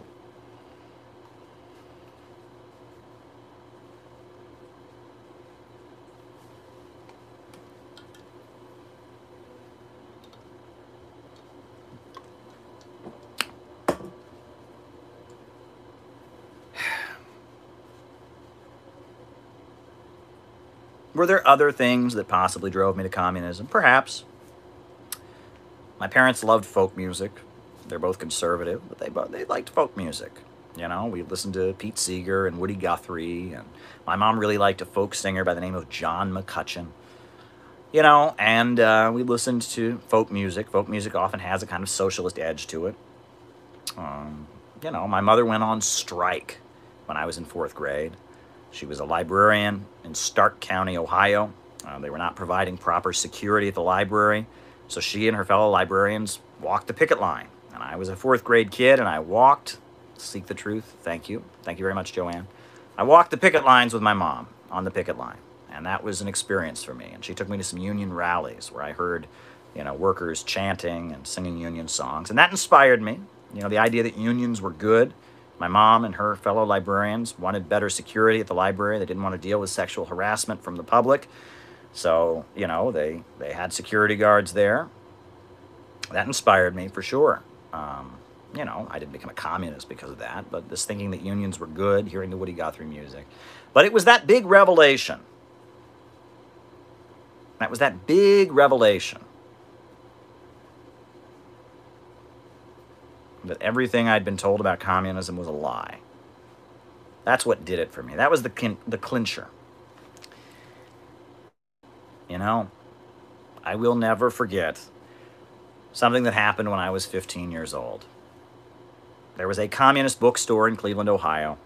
Were there other things that possibly drove me to communism? Perhaps. My parents loved folk music. They're both conservative, but they both, they liked folk music. You know, we listened to Pete Seeger and Woody Guthrie, and my mom really liked a folk singer by the name of John McCutcheon. You know, and uh, we listened to folk music. Folk music often has a kind of socialist edge to it. Um, you know, my mother went on strike when I was in fourth grade. She was a librarian in Stark County, Ohio. Uh, they were not providing proper security at the library, so she and her fellow librarians walked the picket line. And I was a fourth grade kid, and I walked, seek the truth, thank you. Thank you very much, Joanne. I walked the picket lines with my mom on the picket line, and that was an experience for me. And she took me to some union rallies where I heard, you know, workers chanting and singing union songs, and that inspired me. You know, the idea that unions were good. My mom and her fellow librarians wanted better security at the library. They didn't want to deal with sexual harassment from the public. So, you know, they, they had security guards there. That inspired me for sure. Um, you know, I didn't become a communist because of that, but this thinking that unions were good, hearing the Woody Guthrie music. But it was that big revelation. That was that big revelation that everything I'd been told about communism was a lie. That's what did it for me. That was the kin- the clincher. You know, I will never forget something that happened when I was fifteen years old. There was a communist bookstore in Cleveland, Ohio.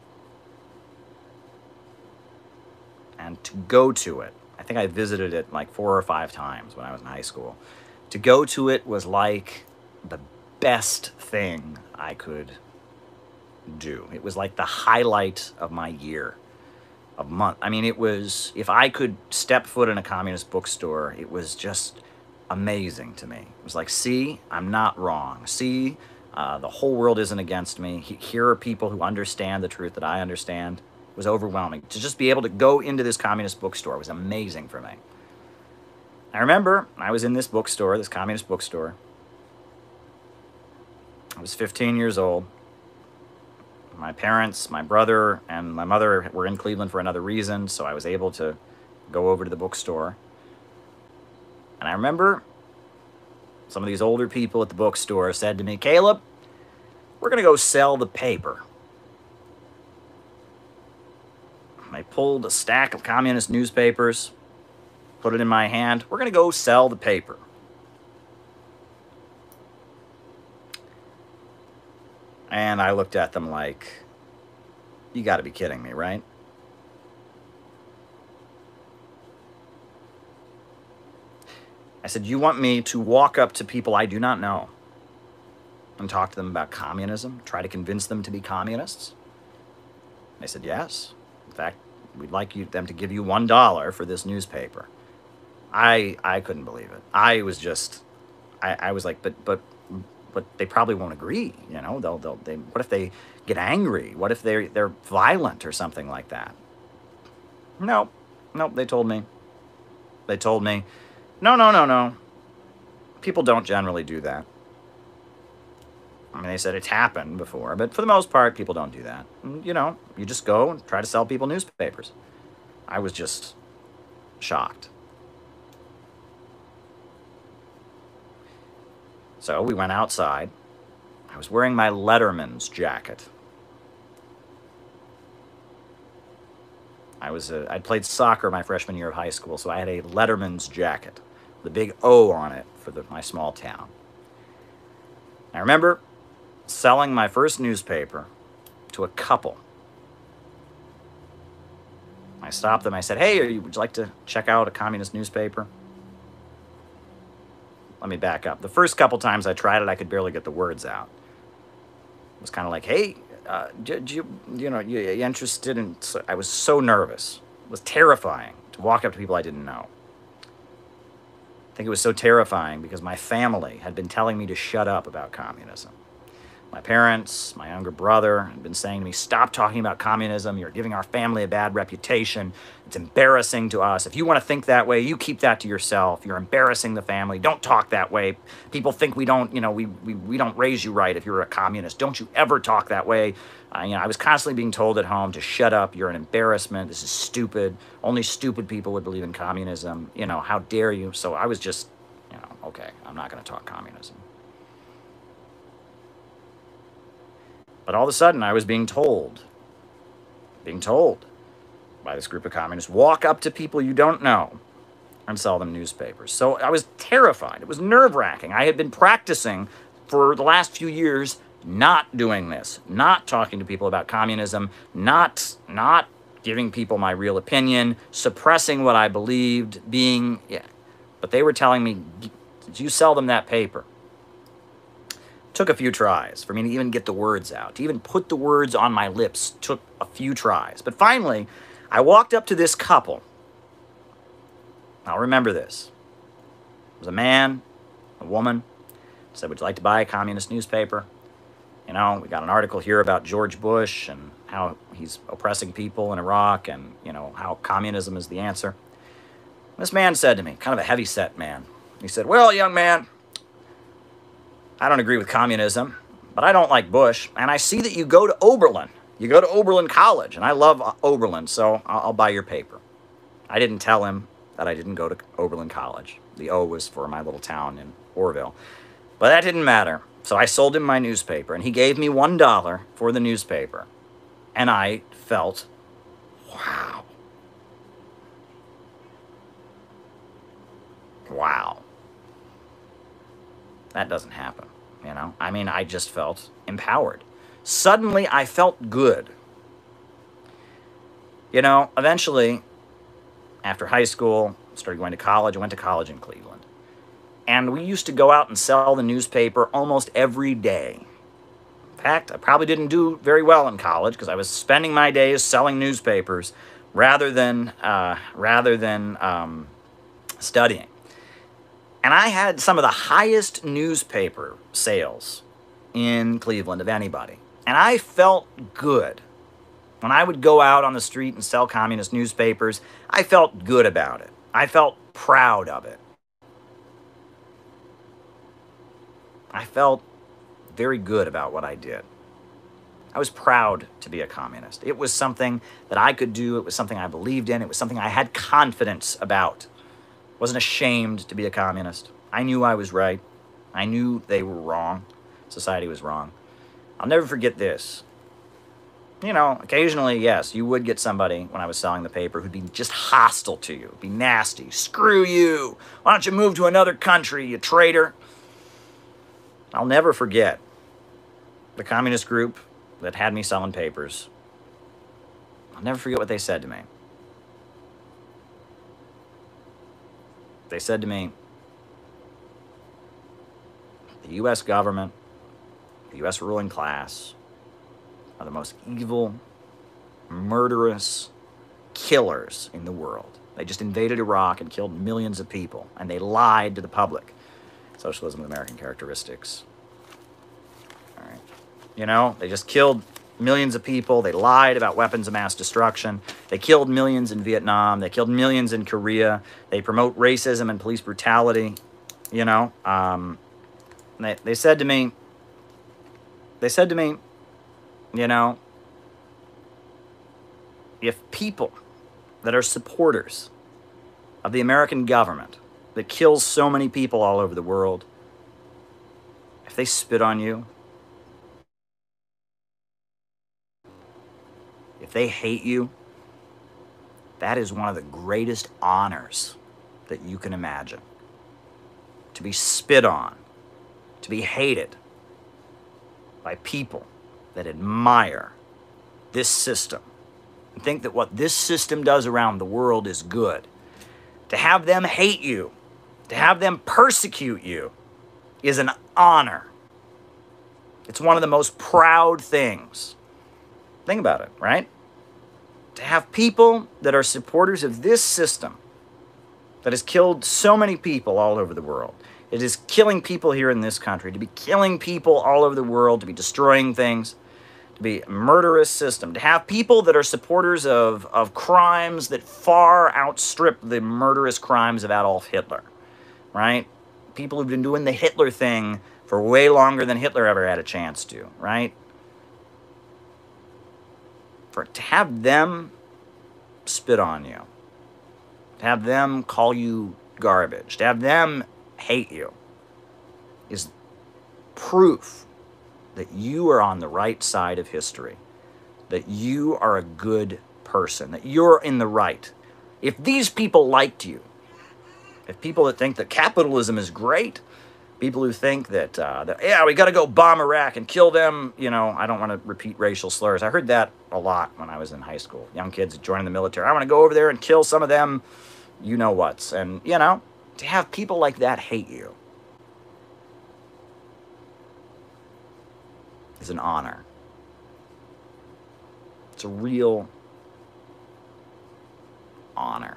And to go to it, I think I visited it like four or five times when I was in high school. To go to it was like the best thing I could do. It was like the highlight of my year, of month. I mean, it was, if I could step foot in a communist bookstore, it was just amazing to me. It was like, see, I'm not wrong. See, uh, the whole world isn't against me. Here are people who understand the truth that I understand. It was overwhelming. To just be able to go into this communist bookstore was amazing for me. I remember I was in this bookstore, this communist bookstore. I was fifteen years old. My parents, my brother, and my mother were in Cleveland for another reason, so I was able to go over to the bookstore. And I remember some of these older people at the bookstore said to me, "Caleb, we're going to go sell the paper." They pulled a stack of communist newspapers, put it in my hand. "We're going to go sell the paper." And I looked at them like, you got to be kidding me, right? I said, "You want me to walk up to people I do not know and talk to them about communism, try to convince them to be communists?" They said, "Yes. In fact, we'd like you, them to give you one dollar for this newspaper." I I couldn't believe it. I was just, I, I was like, but but but they probably won't agree. You know, they'll they'll they. What if they get angry? What if they're they're violent or something like that? No, no. They told me. They told me, no, no, no, no. People don't generally do that. I mean, they said it's happened before, but for the most part, people don't do that. And, you know, you just go and try to sell people newspapers. I was just shocked. So we went outside. I was wearing my Letterman's jacket. I was a, I'd played soccer my freshman year of high school, so I had a Letterman's jacket, the big O on it for the, my small town. I remember selling my first newspaper to a couple. I stopped them. I said, "Hey, are you, would you like to check out a communist newspaper?" Let me back up. The first couple times I tried it, I could barely get the words out. It was kind of like, "Hey, uh, do, do you, you know, you, you interested in..." So I was so nervous. It was terrifying to walk up to people I didn't know. I think it was so terrifying because my family had been telling me to shut up about communism. My parents, my younger brother had been saying to me, "Stop talking about communism. You're giving our family a bad reputation. It's embarrassing to us. If you want to think that way, you keep that to yourself. You're embarrassing the family. Don't talk that way. People think we don't, you know, we, we, we don't raise you right if you're a communist. Don't you ever talk that way." Uh, you know, I was constantly being told at home to shut up. You're an embarrassment. This is stupid. Only stupid people would believe in communism. You know, how dare you? So I was just, you know, okay, I'm not going to talk communism. But all of a sudden, I was being told, being told by this group of communists, walk up to people you don't know and sell them newspapers. So I was terrified. It was nerve-wracking. I had been practicing for the last few years not doing this, not talking to people about communism, not, not giving people my real opinion, suppressing what I believed, being, yeah. But they were telling me, "Did you sell them that paper?" Took a few tries for me to even get the words out. To even put the words on my lips took a few tries. But finally, I walked up to this couple. I'll remember this. It was a man, a woman. Said, "Would you like to buy a communist newspaper? You know, we got an article here about George Bush and how he's oppressing people in Iraq and, you know, how communism is the answer." This man said to me, kind of a heavy-set man, he said, "Well, young man, I don't agree with communism, but I don't like Bush, and I see that you go to Oberlin. You go to Oberlin College, and I love Oberlin, so I'll, I'll buy your paper." I didn't tell him that I didn't go to Oberlin College. The O was for my little town in Orville. But that didn't matter. So I sold him my newspaper, and he gave me one dollar for the newspaper. And I felt, wow. Wow. That doesn't happen, you know? I mean, I just felt empowered. Suddenly, I felt good. You know, eventually, after high school, started going to college. I went to college in Cleveland. And we used to go out and sell the newspaper almost every day. In fact, I probably didn't do very well in college because I was spending my days selling newspapers rather than uh, rather than um, studying. And I had some of the highest newspaper sales in Cleveland of anybody. And I felt good. When I would go out on the street and sell communist newspapers, I felt good about it. I felt proud of it. I felt very good about what I did. I was proud to be a communist. It was something that I could do. It was something I believed in. It was something I had confidence about. I wasn't ashamed to be a communist. I knew I was right. I knew they were wrong. Society was wrong. I'll never forget this. You know, occasionally, yes, you would get somebody, when I was selling the paper, who'd be just hostile to you, be nasty. Screw you. Why don't you move to another country, you traitor? I'll never forget the communist group that had me selling papers. I'll never forget what they said to me. They said to me, the U S government, the U S ruling class, are the most evil, murderous killers in the world. They just invaded Iraq and killed millions of people, and they lied to the public. Socialism with American characteristics. All right. You know, they just killed millions of people. They lied about weapons of mass destruction. They killed millions in Vietnam. They killed millions in Korea. They promote racism and police brutality. You know, um, they, they said to me, they said to me, you know, if people that are supporters of the American government that kills so many people all over the world, if they spit on you, if they hate you, that is one of the greatest honors that you can imagine. To be spit on, to be hated by people that admire this system and think that what this system does around the world is good. To have them hate you, to have them persecute you, is an honor. It's one of the most proud things. Think about it, right? To have people that are supporters of this system that has killed so many people all over the world. It is killing people here in this country, to be killing people all over the world, to be destroying things, to be a murderous system, to have people that are supporters of, of crimes that far outstrip the murderous crimes of Adolf Hitler, right? People who've been doing the Hitler thing for way longer than Hitler ever had a chance to, right? For to have them spit on you, to have them call you garbage, to have them hate you, is proof that you are on the right side of history, that you are a good person, that you're in the right. If these people liked you, if people that think that capitalism is great, people who think that, uh, that yeah, we got to go bomb Iraq and kill them, you know, I don't want to repeat racial slurs. I heard that a lot when I was in high school. Young kids joining the military. I want to go over there and kill some of them, you know what's. And, you know, to have people like that hate you is an honor. It's a real honor.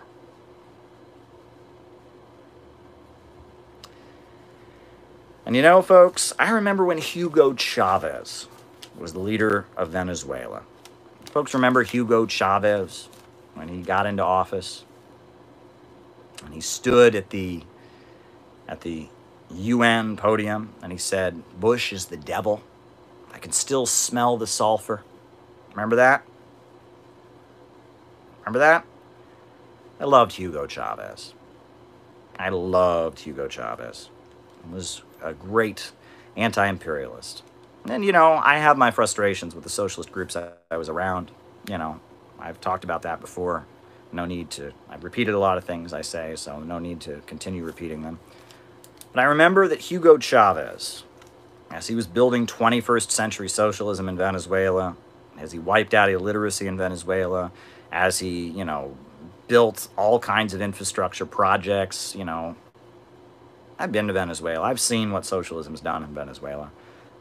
And you know, folks, I remember when Hugo Chavez was the leader of Venezuela. Folks remember Hugo Chavez when he got into office? And he stood at the at the U N podium and he said, "Bush is the devil. I can still smell the sulfur." Remember that? Remember that? I loved Hugo Chavez. I loved Hugo Chavez. He was a great anti-imperialist. And, you know, I have my frustrations with the socialist groups I, I was around. You know, I've talked about that before. No need to, I've repeated a lot of things I say, so no need to continue repeating them. But I remember that Hugo Chavez, as he was building twenty-first century socialism in Venezuela, as he wiped out illiteracy in Venezuela, as he, you know, built all kinds of infrastructure projects, you know, I've been to Venezuela. I've seen what socialism's done in Venezuela.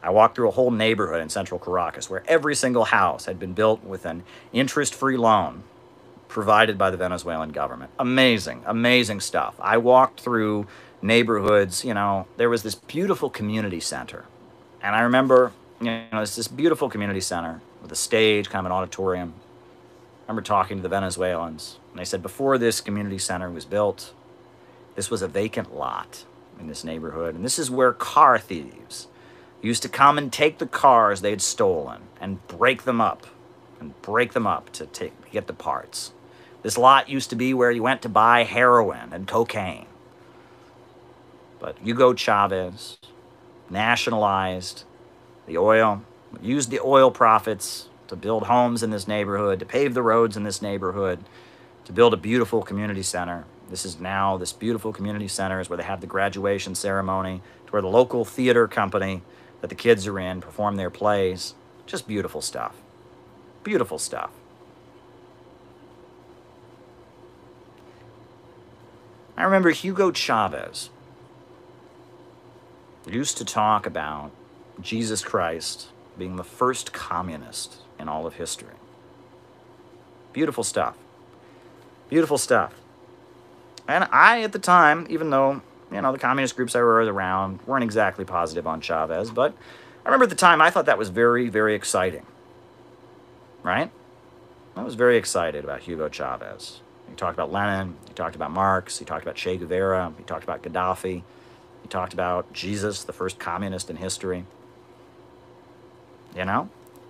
I walked through a whole neighborhood in central Caracas where every single house had been built with an interest-free loan provided by the Venezuelan government. Amazing, amazing stuff. I walked through neighborhoods, you know, there was this beautiful community center. And I remember, you know, it's this beautiful community center with a stage, kind of an auditorium. I remember talking to the Venezuelans, and they said before this community center was built, this was a vacant lot in this neighborhood. And this is where car thieves used to come and take the cars they had stolen and break them up and break them up to take, get the parts. This lot used to be where you went to buy heroin and cocaine. But Hugo Chavez nationalized the oil, used the oil profits to build homes in this neighborhood, to pave the roads in this neighborhood, to build a beautiful community center. This is now, this beautiful community center is where they have the graduation ceremony, to where the local theater company that the kids are in perform their plays. Just beautiful stuff. Beautiful stuff. I remember Hugo Chavez used to talk about Jesus Christ being the first communist in all of history. Beautiful stuff. Beautiful stuff. And I, at the time, even though, you know, the communist groups I was around weren't exactly positive on Chavez, but I remember at the time I thought that was very, very exciting. Right? I was very excited about Hugo Chavez. He talked about Lenin, he talked about Marx, he talked about Che Guevara, he talked about Gaddafi, he talked about Jesus, the first communist in history. You know?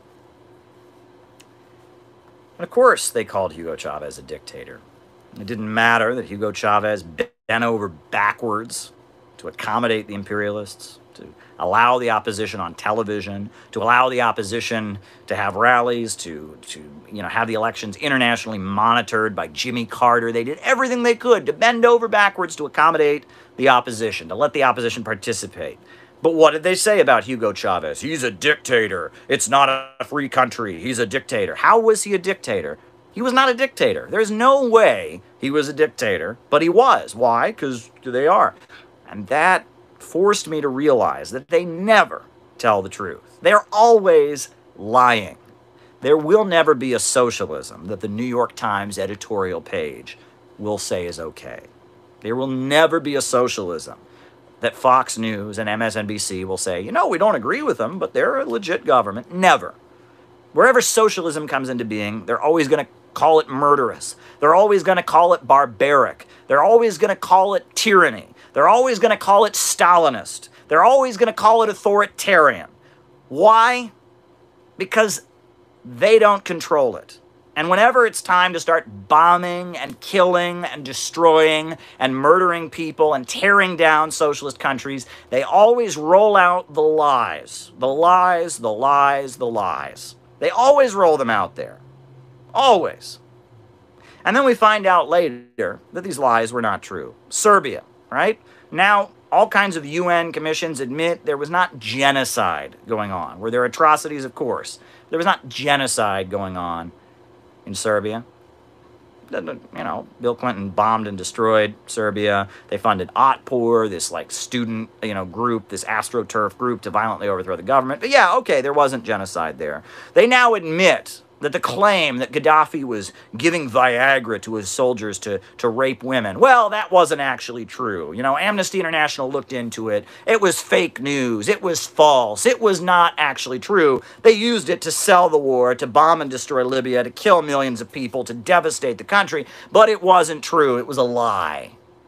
And of course they called Hugo Chavez a dictator. It didn't matter that Hugo Chavez bent over backwards to accommodate the imperialists, to allow the opposition on television, to allow the opposition to have rallies, to, to you know, have the elections internationally monitored by Jimmy Carter. They did everything they could to bend over backwards to accommodate the opposition, to let the opposition participate. But what did they say about Hugo Chavez? He's a dictator. It's not a free country. He's a dictator. How was he a dictator? He was not a dictator. There's no way he was a dictator, but he was. Why? Because they are. And that forced me to realize that they never tell the truth. They're always lying. There will never be a socialism that the New York Times editorial page will say is okay. There will never be a socialism that Fox News and M S N B C will say, you know, we don't agree with them, but they're a legit government. Never. Wherever socialism comes into being, they're always going to call it murderous. They're always going to call it barbaric. They're always going to call it tyranny. They're always going to call it Stalinist. They're always going to call it authoritarian. Why? Because they don't control it. And whenever it's time to start bombing and killing and destroying and murdering people and tearing down socialist countries, they always roll out the lies. The lies, the lies, the lies. They always roll them out there. Always. And then we find out later that these lies were not true. Serbia, right? Now, all kinds of U N commissions admit there was not genocide going on. Were there atrocities? Of course. There was not genocide going on in Serbia. You know, Bill Clinton bombed and destroyed Serbia. They funded Otpor, this like student, you know, group, this AstroTurf group to violently overthrow the government. But yeah, okay, there wasn't genocide there. They now admit that the claim that Gaddafi was giving Viagra to his soldiers to, to rape women, well, that wasn't actually true. You know, Amnesty International looked into it. It was fake news. It was false. It was not actually true. They used it to sell the war, to bomb and destroy Libya, to kill millions of people, to devastate the country, but it wasn't true. It was a lie.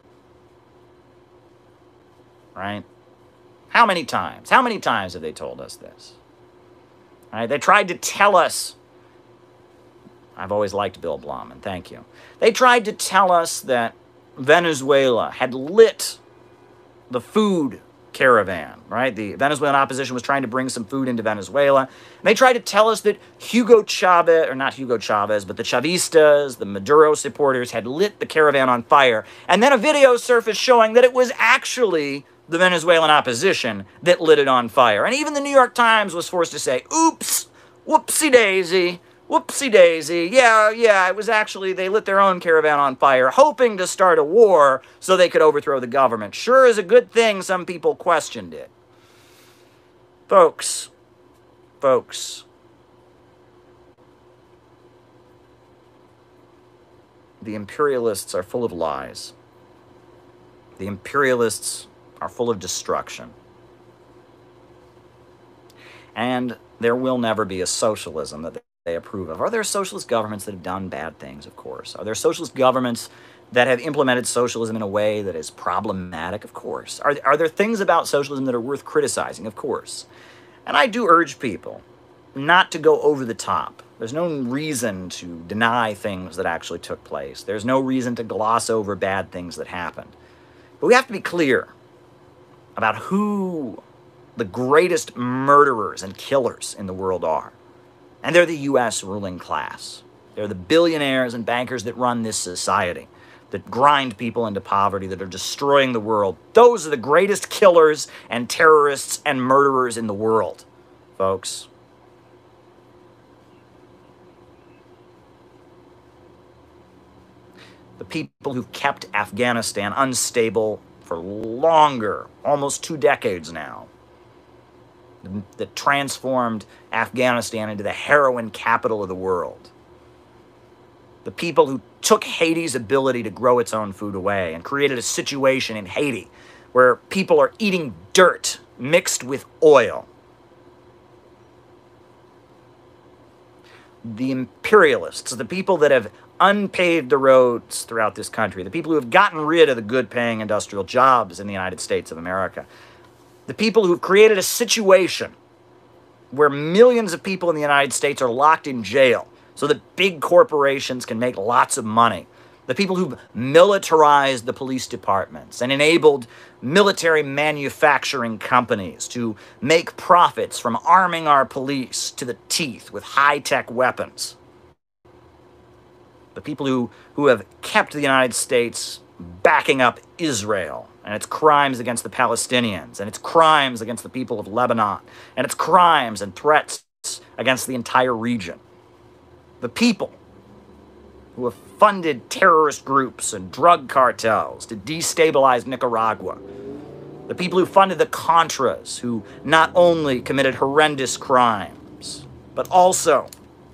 Right? How many times? How many times have they told us this? Right? They tried to tell us. I've always liked Bill Blum, and thank you. They tried to tell us that Venezuela had lit the food caravan, right? The Venezuelan opposition was trying to bring some food into Venezuela. And they tried to tell us that Hugo Chavez, or not Hugo Chavez, but the Chavistas, the Maduro supporters, had lit the caravan on fire. And then a video surfaced showing that it was actually the Venezuelan opposition that lit it on fire. And even the New York Times was forced to say, oops, whoopsie-daisy. Whoopsie-daisy, yeah, yeah, it was actually, they lit their own caravan on fire, hoping to start a war so they could overthrow the government. Sure is a good thing some people questioned it. Folks, folks, the imperialists are full of lies. The imperialists are full of destruction. And there will never be a socialism that they approve of. Are there socialist governments that have done bad things? Of course. Are there socialist governments that have implemented socialism in a way that is problematic? Of course. Are, are there things about socialism that are worth criticizing? Of course. And I do urge people not to go over the top. There's no reason to deny things that actually took place. There's no reason to gloss over bad things that happened. But we have to be clear about who the greatest murderers and killers in the world are. And they're the U S ruling class. They're the billionaires and bankers that run this society, that grind people into poverty, that are destroying the world. Those are the greatest killers and terrorists and murderers in the world, folks. The people who've kept Afghanistan unstable for longer, almost two decades now, that transformed Afghanistan into the heroin capital of the world. The people who took Haiti's ability to grow its own food away and created a situation in Haiti where people are eating dirt mixed with oil. The imperialists, the people that have unpaved the roads throughout this country, the people who have gotten rid of the good-paying industrial jobs in the United States of America, the people who have created a situation where millions of people in the United States are locked in jail so that big corporations can make lots of money, the people who've militarized the police departments and enabled military manufacturing companies to make profits from arming our police to the teeth with high-tech weapons. The people who, who have kept the United States backing up Israel and its crimes against the Palestinians and its crimes against the people of Lebanon and its crimes and threats against the entire region. The people who have funded terrorist groups and drug cartels to destabilize Nicaragua. The people who funded the Contras, who not only committed horrendous crimes, but also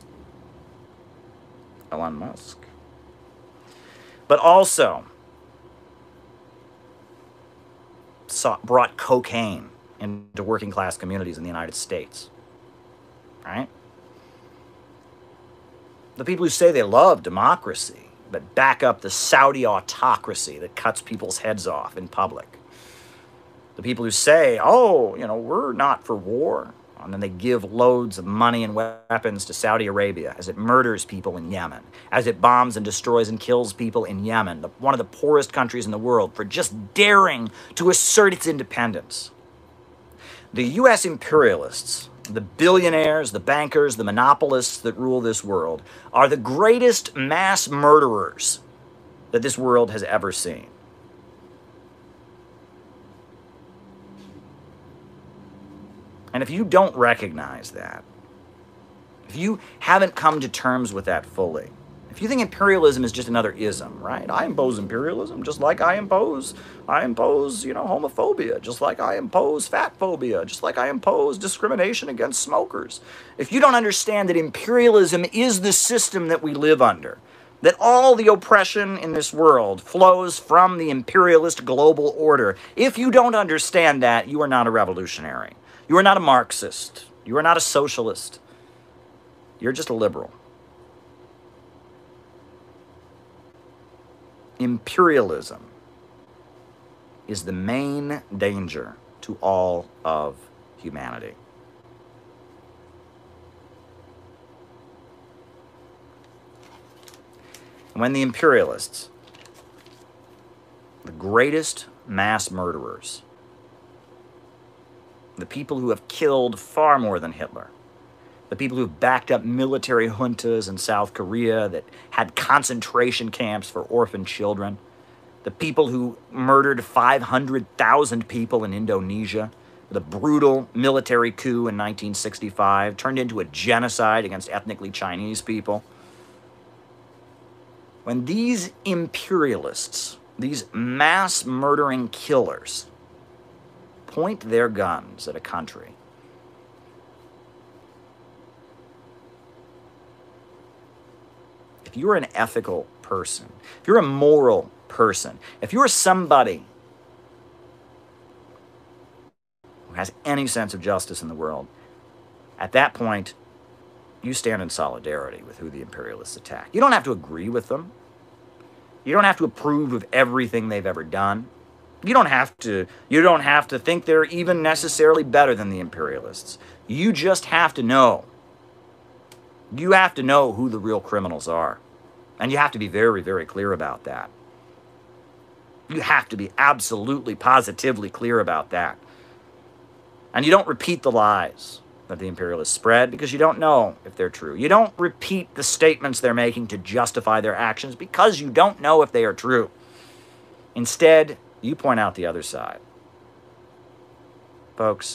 Elon Musk, but also sought, brought cocaine into working class communities in the United States. Right? The people who say they love democracy, but back up the Saudi autocracy that cuts people's heads off in public. The people who say, oh, you know, we're not for war. And then they give loads of money and weapons to Saudi Arabia as it murders people in Yemen, as it bombs and destroys and kills people in Yemen, the, one of the poorest countries in the world, for just daring to assert its independence. The U S imperialists, the billionaires, the bankers, the monopolists that rule this world, are the greatest mass murderers that this world has ever seen. And if you don't recognize that, if you haven't come to terms with that fully, if you think imperialism is just another ism, right? I impose imperialism just like I impose, I impose, you know, homophobia, just like I impose fat phobia, just like I impose discrimination against smokers. If you don't understand that imperialism is the system that we live under, that all the oppression in this world flows from the imperialist global order, if you don't understand that, you are not a revolutionary. You are not a Marxist. You are not a socialist. You're just a liberal. Imperialism is the main danger to all of humanity. When the imperialists, the greatest mass murderers, the people who have killed far more than Hitler, the people who have backed up military juntas in South Korea that had concentration camps for orphan children, the people who murdered five hundred thousand people in Indonesia with a brutal military coup in nineteen sixty-five, turned into a genocide against ethnically Chinese people. When these imperialists, these mass murdering killers, point their guns at a country if you're an ethical person, if you're a moral person, if you're somebody who has any sense of justice in the world, at that point, you stand in solidarity with who the imperialists attack. You don't have to agree with them. You don't have to approve of everything they've ever done. You don't have to, you don't have to think they're even necessarily better than the imperialists. You just have to know. You have to know who the real criminals are. And you have to be very, very clear about that. You have to be absolutely, positively clear about that. And you don't repeat the lies that the imperialists spread because you don't know if they're true. You don't repeat the statements they're making to justify their actions because you don't know if they are true. Instead, you point out the other side. Folks,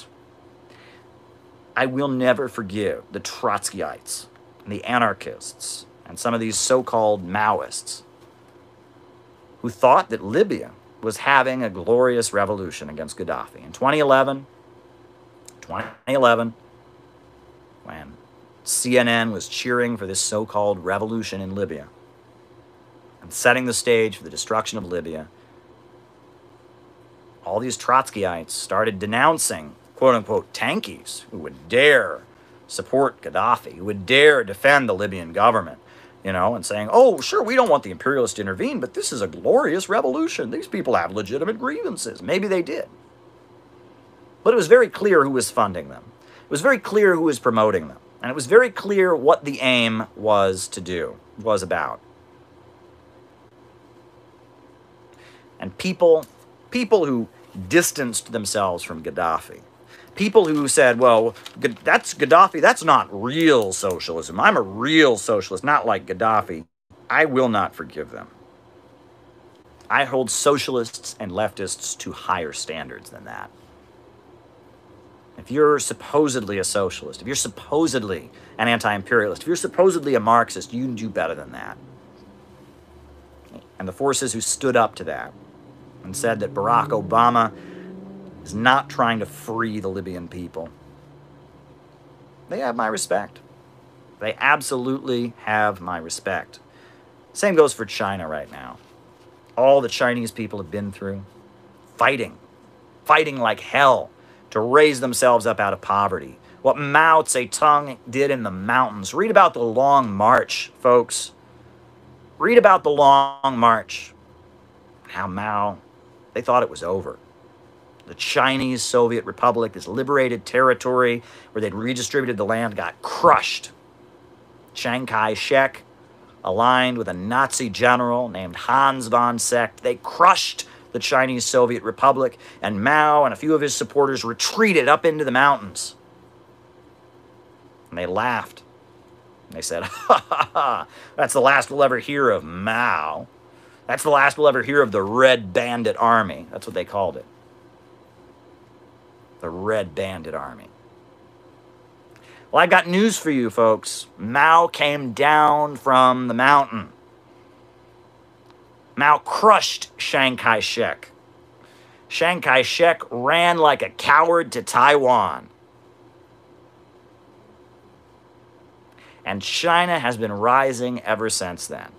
I will never forgive the Trotskyites and the anarchists and some of these so-called Maoists who thought that Libya was having a glorious revolution against Gaddafi. In twenty eleven, twenty eleven, when C N N was cheering for this so-called revolution in Libya and setting the stage for the destruction of Libya, all these Trotskyites started denouncing, quote-unquote, tankies who would dare support Gaddafi, who would dare defend the Libyan government, you know, and saying, oh, sure, we don't want the imperialists to intervene, but this is a glorious revolution. These people have legitimate grievances. Maybe they did. But it was very clear who was funding them. It was very clear who was promoting them. And it was very clear what the aim was to do, was about. And people, people who distanced themselves from Gaddafi, people who said, well, that's Gaddafi, that's not real socialism. I'm a real socialist, not like Gaddafi. I will not forgive them. I hold socialists and leftists to higher standards than that. If you're supposedly a socialist, if you're supposedly an anti-imperialist, if you're supposedly a Marxist, you can do better than that. And the forces who stood up to that and said that Barack Obama is not trying to free the Libyan people, they have my respect. They absolutely have my respect. Same goes for China right now. All the Chinese people have been through, fighting, fighting like hell to raise themselves up out of poverty. What Mao Zedong did in the mountains. Read about the Long March, folks. Read about the Long March. How Mao, they thought it was over. The Chinese Soviet Republic, this liberated territory where they'd redistributed the land, got crushed. Chiang Kai-shek, aligned with a Nazi general named Hans von Seeckt, they crushed the Chinese Soviet Republic, and Mao and a few of his supporters retreated up into the mountains. And they laughed. They said, ha ha ha, that's the last we'll ever hear of Mao. That's the last we'll ever hear of the Red Bandit Army. That's what they called it. The Red Bandit Army. Well, I've got news for you, folks. Mao came down from the mountain. Mao crushed Chiang Kai-shek. Chiang Kai-shek ran like a coward to Taiwan. And China has been rising ever since then.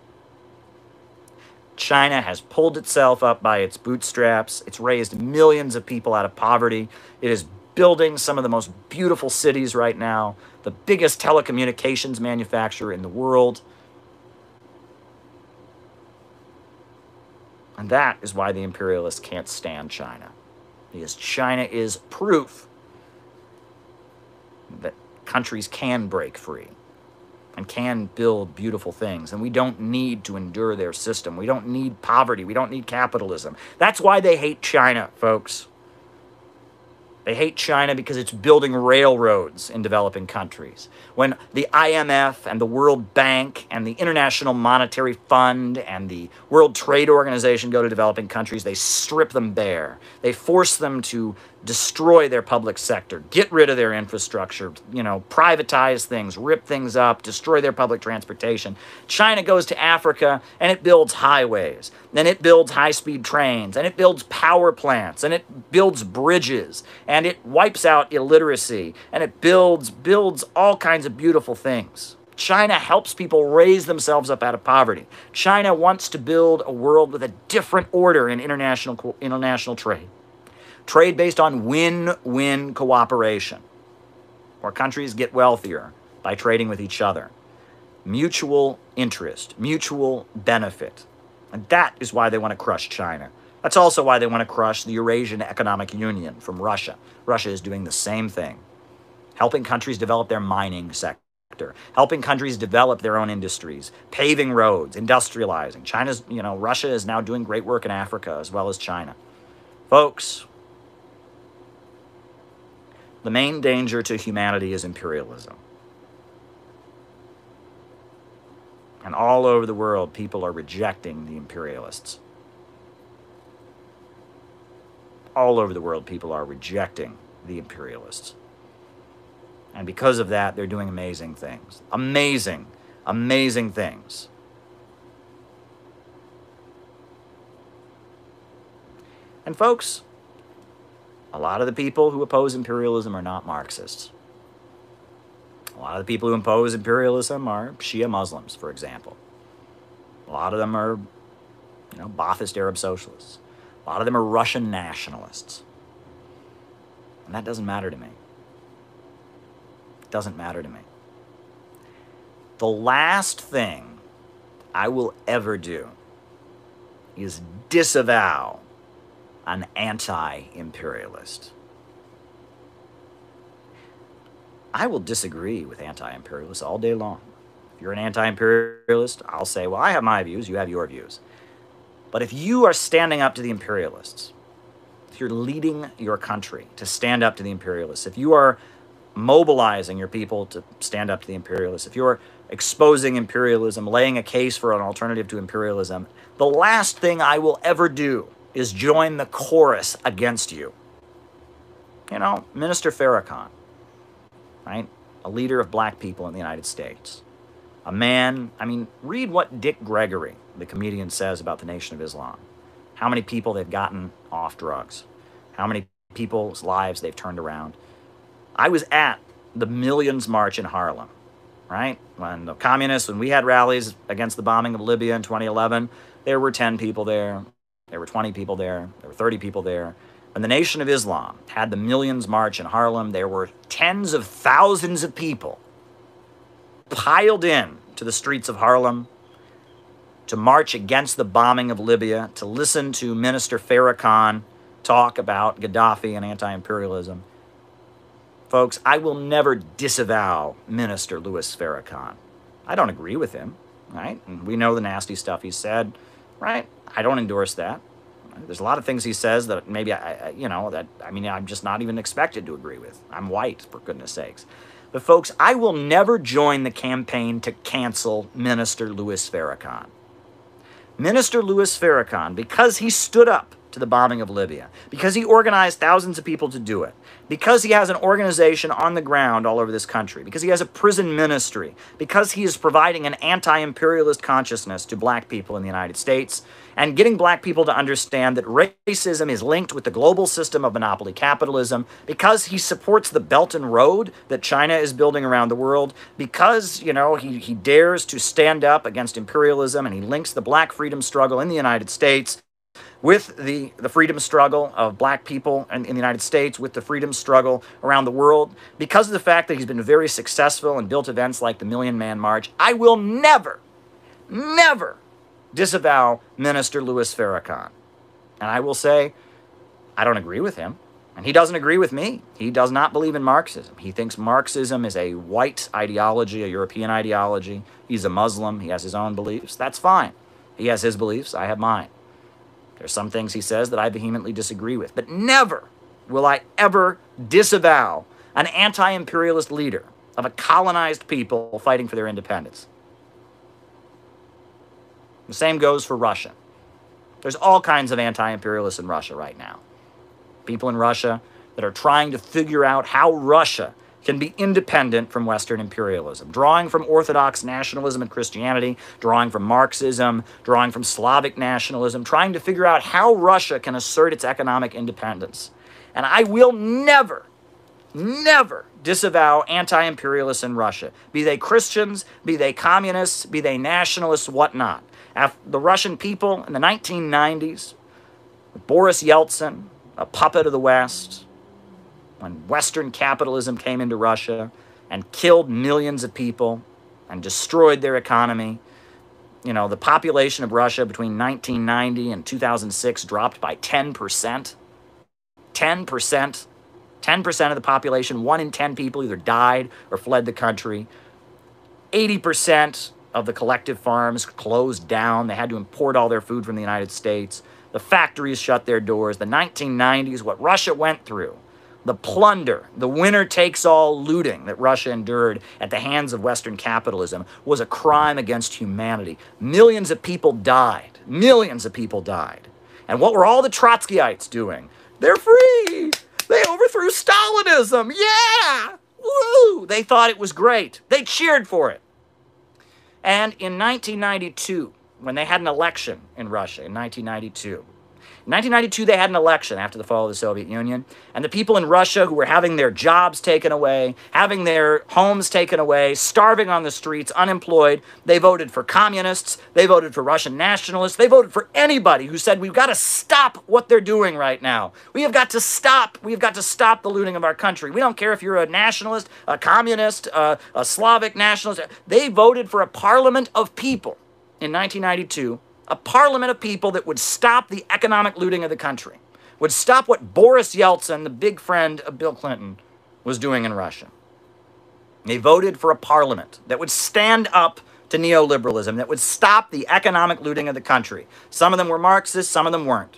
China has pulled itself up by its bootstraps. It's raised millions of people out of poverty. It is building some of the most beautiful cities right now, the biggest telecommunications manufacturer in the world. And that is why the imperialists can't stand China. Because China is proof that countries can break free and can build beautiful things. And we don't need to endure their system. We don't need poverty. We don't need capitalism. That's why they hate China, folks. They hate China because it's building railroads in developing countries. When the I M F and the World Bank and the International Monetary Fund and the World Trade Organization go to developing countries, they strip them bare. They force them to destroy their public sector, get rid of their infrastructure, you know, privatize things, rip things up, destroy their public transportation. China goes to Africa and it builds highways, and it builds high-speed trains, and it builds power plants, and it builds bridges, and it wipes out illiteracy, and it builds, builds all kinds of beautiful things. China helps people raise themselves up out of poverty. China wants to build a world with a different order in international, international trade. Trade based on win-win cooperation, where countries get wealthier by trading with each other. Mutual interest, mutual benefit. And that is why they want to crush China. That's also why they want to crush the Eurasian Economic Union from Russia. Russia is doing the same thing, helping countries develop their mining sector, helping countries develop their own industries, paving roads, industrializing. China's, you know, Russia is now doing great work in Africa as well as China. Folks, the main danger to humanity is imperialism. And all over the world, people are rejecting the imperialists. All over the world, people are rejecting the imperialists. And because of that, they're doing amazing things. Amazing, amazing things. And folks, a lot of the people who oppose imperialism are not Marxists. A lot of the people who oppose imperialism are Shia Muslims, for example. A lot of them are, you know, Ba'athist Arab socialists. A lot of them are Russian nationalists. And that doesn't matter to me. It doesn't matter to me. The last thing I will ever do is disavow an anti-imperialist. I will disagree with anti-imperialists all day long. If you're an anti-imperialist, I'll say, well, I have my views, you have your views. But if you are standing up to the imperialists, if you're leading your country to stand up to the imperialists, if you are mobilizing your people to stand up to the imperialists, if you're exposing imperialism, laying a case for an alternative to imperialism, the last thing I will ever do is join the chorus against you. You know, Minister Farrakhan, right? A leader of black people in the United States. A man, I mean, read what Dick Gregory, the comedian, says about the Nation of Islam. How many people they've gotten off drugs. How many people's lives they've turned around. I was at the Millions March in Harlem, right? When the communists, when we had rallies against the bombing of Libya in twenty eleven, there were ten people there. There were twenty people there. There were thirty people there. When the Nation of Islam had the Millions March in Harlem, there were tens of thousands of people piled in to the streets of Harlem to march against the bombing of Libya, to listen to Minister Farrakhan talk about Gaddafi and anti-imperialism. Folks, I will never disavow Minister Louis Farrakhan. I don't agree with him, right? And we know the nasty stuff he said, right? I don't endorse that. There's a lot of things he says that maybe, I, I, you know, that, I mean, I'm just not even expected to agree with. I'm white, for goodness sakes. But folks, I will never join the campaign to cancel Minister Louis Farrakhan. Minister Louis Farrakhan, because he stood up to the bombing of Libya, because he organized thousands of people to do it, because he has an organization on the ground all over this country, because he has a prison ministry, because he is providing an anti-imperialist consciousness to black people in the United States, and getting black people to understand that racism is linked with the global system of monopoly capitalism, because he supports the Belt and Road that China is building around the world, because, you know, he, he dares to stand up against imperialism, and he links the black freedom struggle in the United States with the, the freedom struggle of black people in, in the United States, with the freedom struggle around the world, because of the fact that he's been very successful and built events like the Million Man March, I will never, never disavow Minister Louis Farrakhan. And I will say, I don't agree with him, and he doesn't agree with me. He does not believe in Marxism. He thinks Marxism is a white ideology, a European ideology. He's a Muslim. He has his own beliefs. That's fine. He has his beliefs. I have mine. There's some things he says that I vehemently disagree with, but never will I ever disavow an anti-imperialist leader of a colonized people fighting for their independence. The same goes for Russia. There's all kinds of anti-imperialists in Russia right now. People in Russia that are trying to figure out how Russia can be independent from Western imperialism, drawing from Orthodox nationalism and Christianity, drawing from Marxism, drawing from Slavic nationalism, trying to figure out how Russia can assert its economic independence. And I will never, never disavow anti-imperialists in Russia, be they Christians, be they communists, be they nationalists, whatnot. The Russian people in the nineteen nineties, Boris Yeltsin, a puppet of the West, when Western capitalism came into Russia and killed millions of people and destroyed their economy. You know, the population of Russia between nineteen ninety and two thousand six dropped by ten percent. ten percent. ten percent of the population, one in ten people either died or fled the country. eighty percent of the collective farms closed down. They had to import all their food from the United States. The factories shut their doors. The nineteen nineties, what Russia went through, the plunder, the winner-takes-all looting that Russia endured at the hands of Western capitalism was a crime against humanity. Millions of people died. Millions of people died. And what were all the Trotskyites doing? They're free! They overthrew Stalinism! Yeah! Woo! They thought it was great. They cheered for it. And in nineteen ninety-two, when they had an election in Russia, in nineteen ninety-two, in nineteen ninety-two, they had an election after the fall of the Soviet Union, and the people in Russia who were having their jobs taken away, having their homes taken away, starving on the streets, unemployed, they voted for communists, they voted for Russian nationalists, they voted for anybody who said, we've got to stop what they're doing right now. We have got to stop, we've got to stop the looting of our country. We don't care if you're a nationalist, a communist, a, a Slavic nationalist. They voted for a parliament of people in nineteen ninety-two, a parliament of people that would stop the economic looting of the country, would stop what Boris Yeltsin, the big friend of Bill Clinton, was doing in Russia. They voted for a parliament that would stand up to neoliberalism, that would stop the economic looting of the country. Some of them were Marxists, some of them weren't.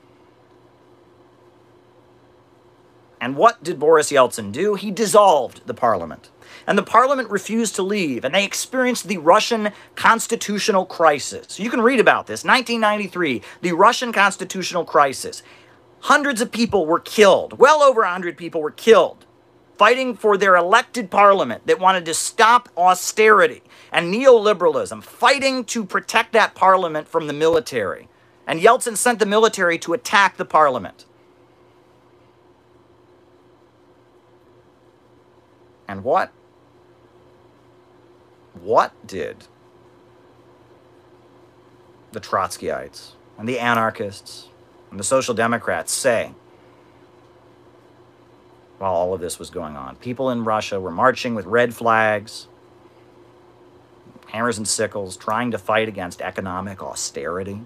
And what did Boris Yeltsin do? He dissolved the parliament. And the parliament refused to leave, and they experienced the Russian constitutional crisis. You can read about this. nineteen ninety-three, the Russian constitutional crisis. Hundreds of people were killed. Well over one hundred people were killed fighting for their elected parliament that wanted to stop austerity and neoliberalism, fighting to protect that parliament from the military. And Yeltsin sent the military to attack the parliament. And what? What did the Trotskyites and the anarchists and the Social Democrats say while all of this was going on? People in Russia were marching with red flags, hammers and sickles, trying to fight against economic austerity.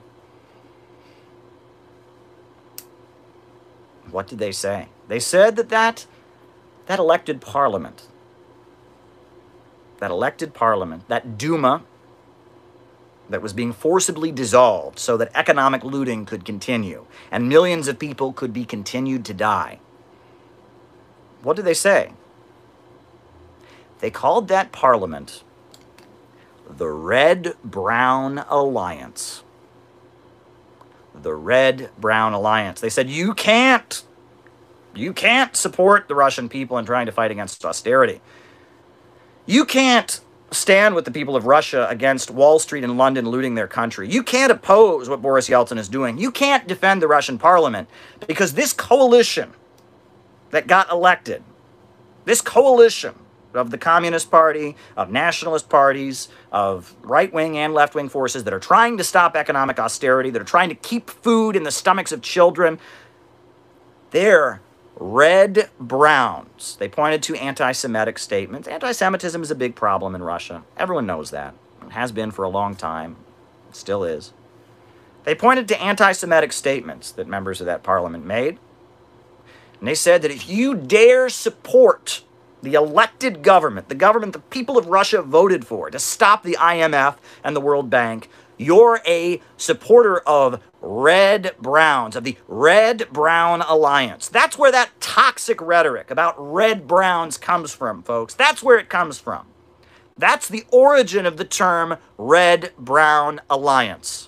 What did they say? They said that that, that elected parliament That elected parliament, that Duma that was being forcibly dissolved so that economic looting could continue and millions of people could be continued to die. What did they say? They called that parliament the Red-Brown Alliance. The Red-Brown Alliance. They said, you can't, you can't support the Russian people in trying to fight against austerity. You can't stand with the people of Russia against Wall Street and London looting their country. You can't oppose what Boris Yeltsin is doing. You can't defend the Russian parliament because this coalition that got elected, this coalition of the Communist Party, of nationalist parties, of right-wing and left-wing forces that are trying to stop economic austerity, that are trying to keep food in the stomachs of children, they're Red Browns. They pointed to anti-Semitic statements. Anti-Semitism is a big problem in Russia. Everyone knows that. It has been for a long time. It still is. They pointed to anti-Semitic statements that members of that parliament made. And they said that if you dare support the elected government, the government the people of Russia voted for to stop the I M F and the World Bank, you're a supporter of Red Browns, of the Red-Brown Alliance. That's where that toxic rhetoric about Red Browns comes from, folks. That's where it comes from. That's the origin of the term Red-Brown Alliance.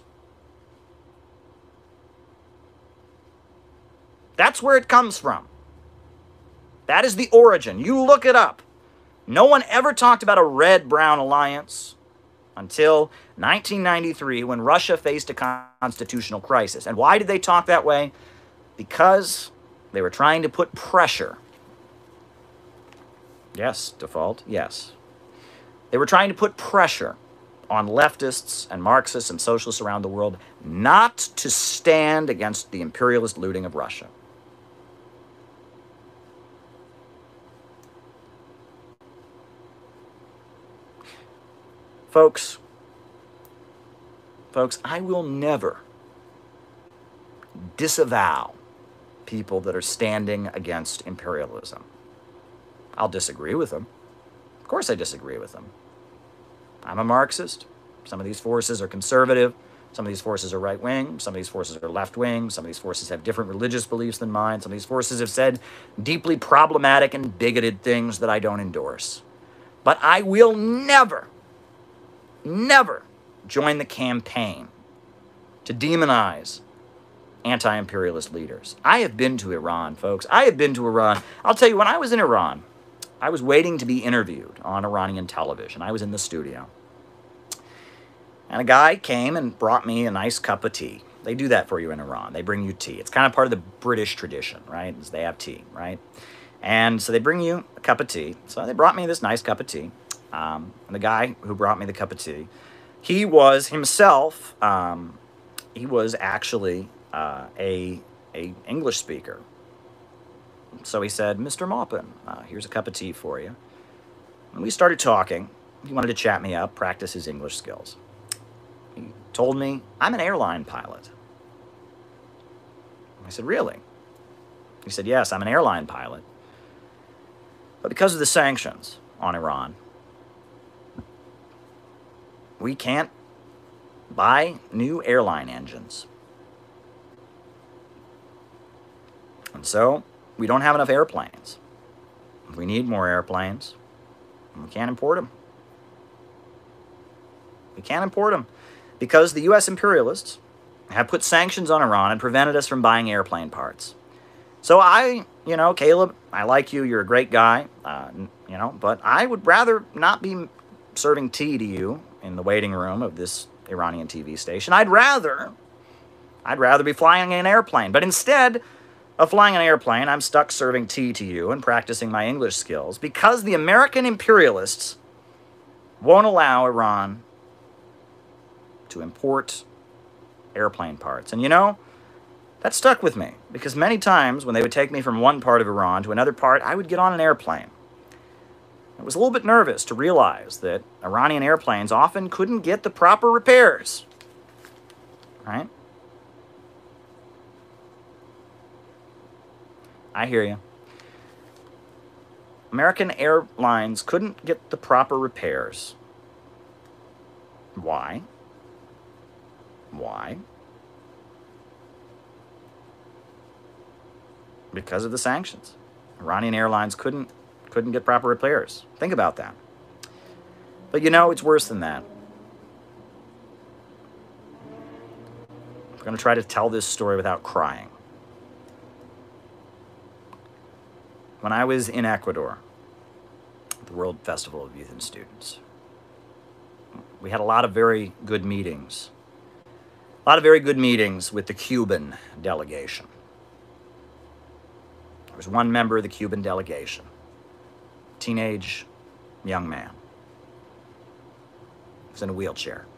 That's where it comes from. That is the origin. You look it up. No one ever talked about a Red-Brown Alliance until nineteen ninety-three, when Russia faced a constitutional crisis. And why did they talk that way? Because they were trying to put pressure Yes, default, yes. They were trying to put pressure on leftists and Marxists and socialists around the world not to stand against the imperialist looting of Russia. Folks, folks, I will never disavow people that are standing against imperialism. I'll disagree with them. Of course I disagree with them. I'm a Marxist. Some of these forces are conservative. Some of these forces are right-wing. Some of these forces are left-wing. Some of these forces have different religious beliefs than mine. Some of these forces have said deeply problematic and bigoted things that I don't endorse. But I will never, never join the campaign to demonize anti-imperialist leaders. I have been to Iran, folks. I have been to Iran. I'll tell you, when I was in Iran, I was waiting to be interviewed on Iranian television. I was in the studio. And a guy came and brought me a nice cup of tea. They do that for you in Iran. They bring you tea. It's kind of part of the British tradition, right? They have tea, right? And so they bring you a cup of tea. So they brought me this nice cup of tea. Um, and the guy who brought me the cup of tea, he was himself, um, he was actually uh, a, a English speaker. So he said, Mister Maupin, uh, here's a cup of tea for you. And we started talking. He wanted to chat me up, practice his English skills. He told me, I'm an airline pilot. I said, really? He said, yes, I'm an airline pilot. But because of the sanctions on Iran, we can't buy new airline engines. And so we don't have enough airplanes. We need more airplanes. And we can't import them. We can't import them because the U S imperialists have put sanctions on Iran and prevented us from buying airplane parts. So I, you know, Caleb, I like you. You're a great guy, uh, you know, but I would rather not be serving tea to you in the waiting room of this Iranian T V station. I'd rather, I'd rather be flying an airplane. But instead of flying an airplane, I'm stuck serving tea to you and practicing my English skills because the American imperialists won't allow Iran to import airplane parts. And you know, that stuck with me because many times when they would take me from one part of Iran to another part, I would get on an airplane. I was a little bit nervous to realize that Iranian airplanes often couldn't get the proper repairs, right? I hear you. American airlines couldn't get the proper repairs. Why? Why? Because of the sanctions. Iranian airlines couldn't couldn't get proper repairs. Think about that. But you know, it's worse than that. I'm going to try to tell this story without crying. When I was in Ecuador, at the World Festival of Youth and Students, we had a lot of very good meetings. A lot of very good meetings with the Cuban delegation. There was one member of the Cuban delegation, teenage young man. He was in a wheelchair.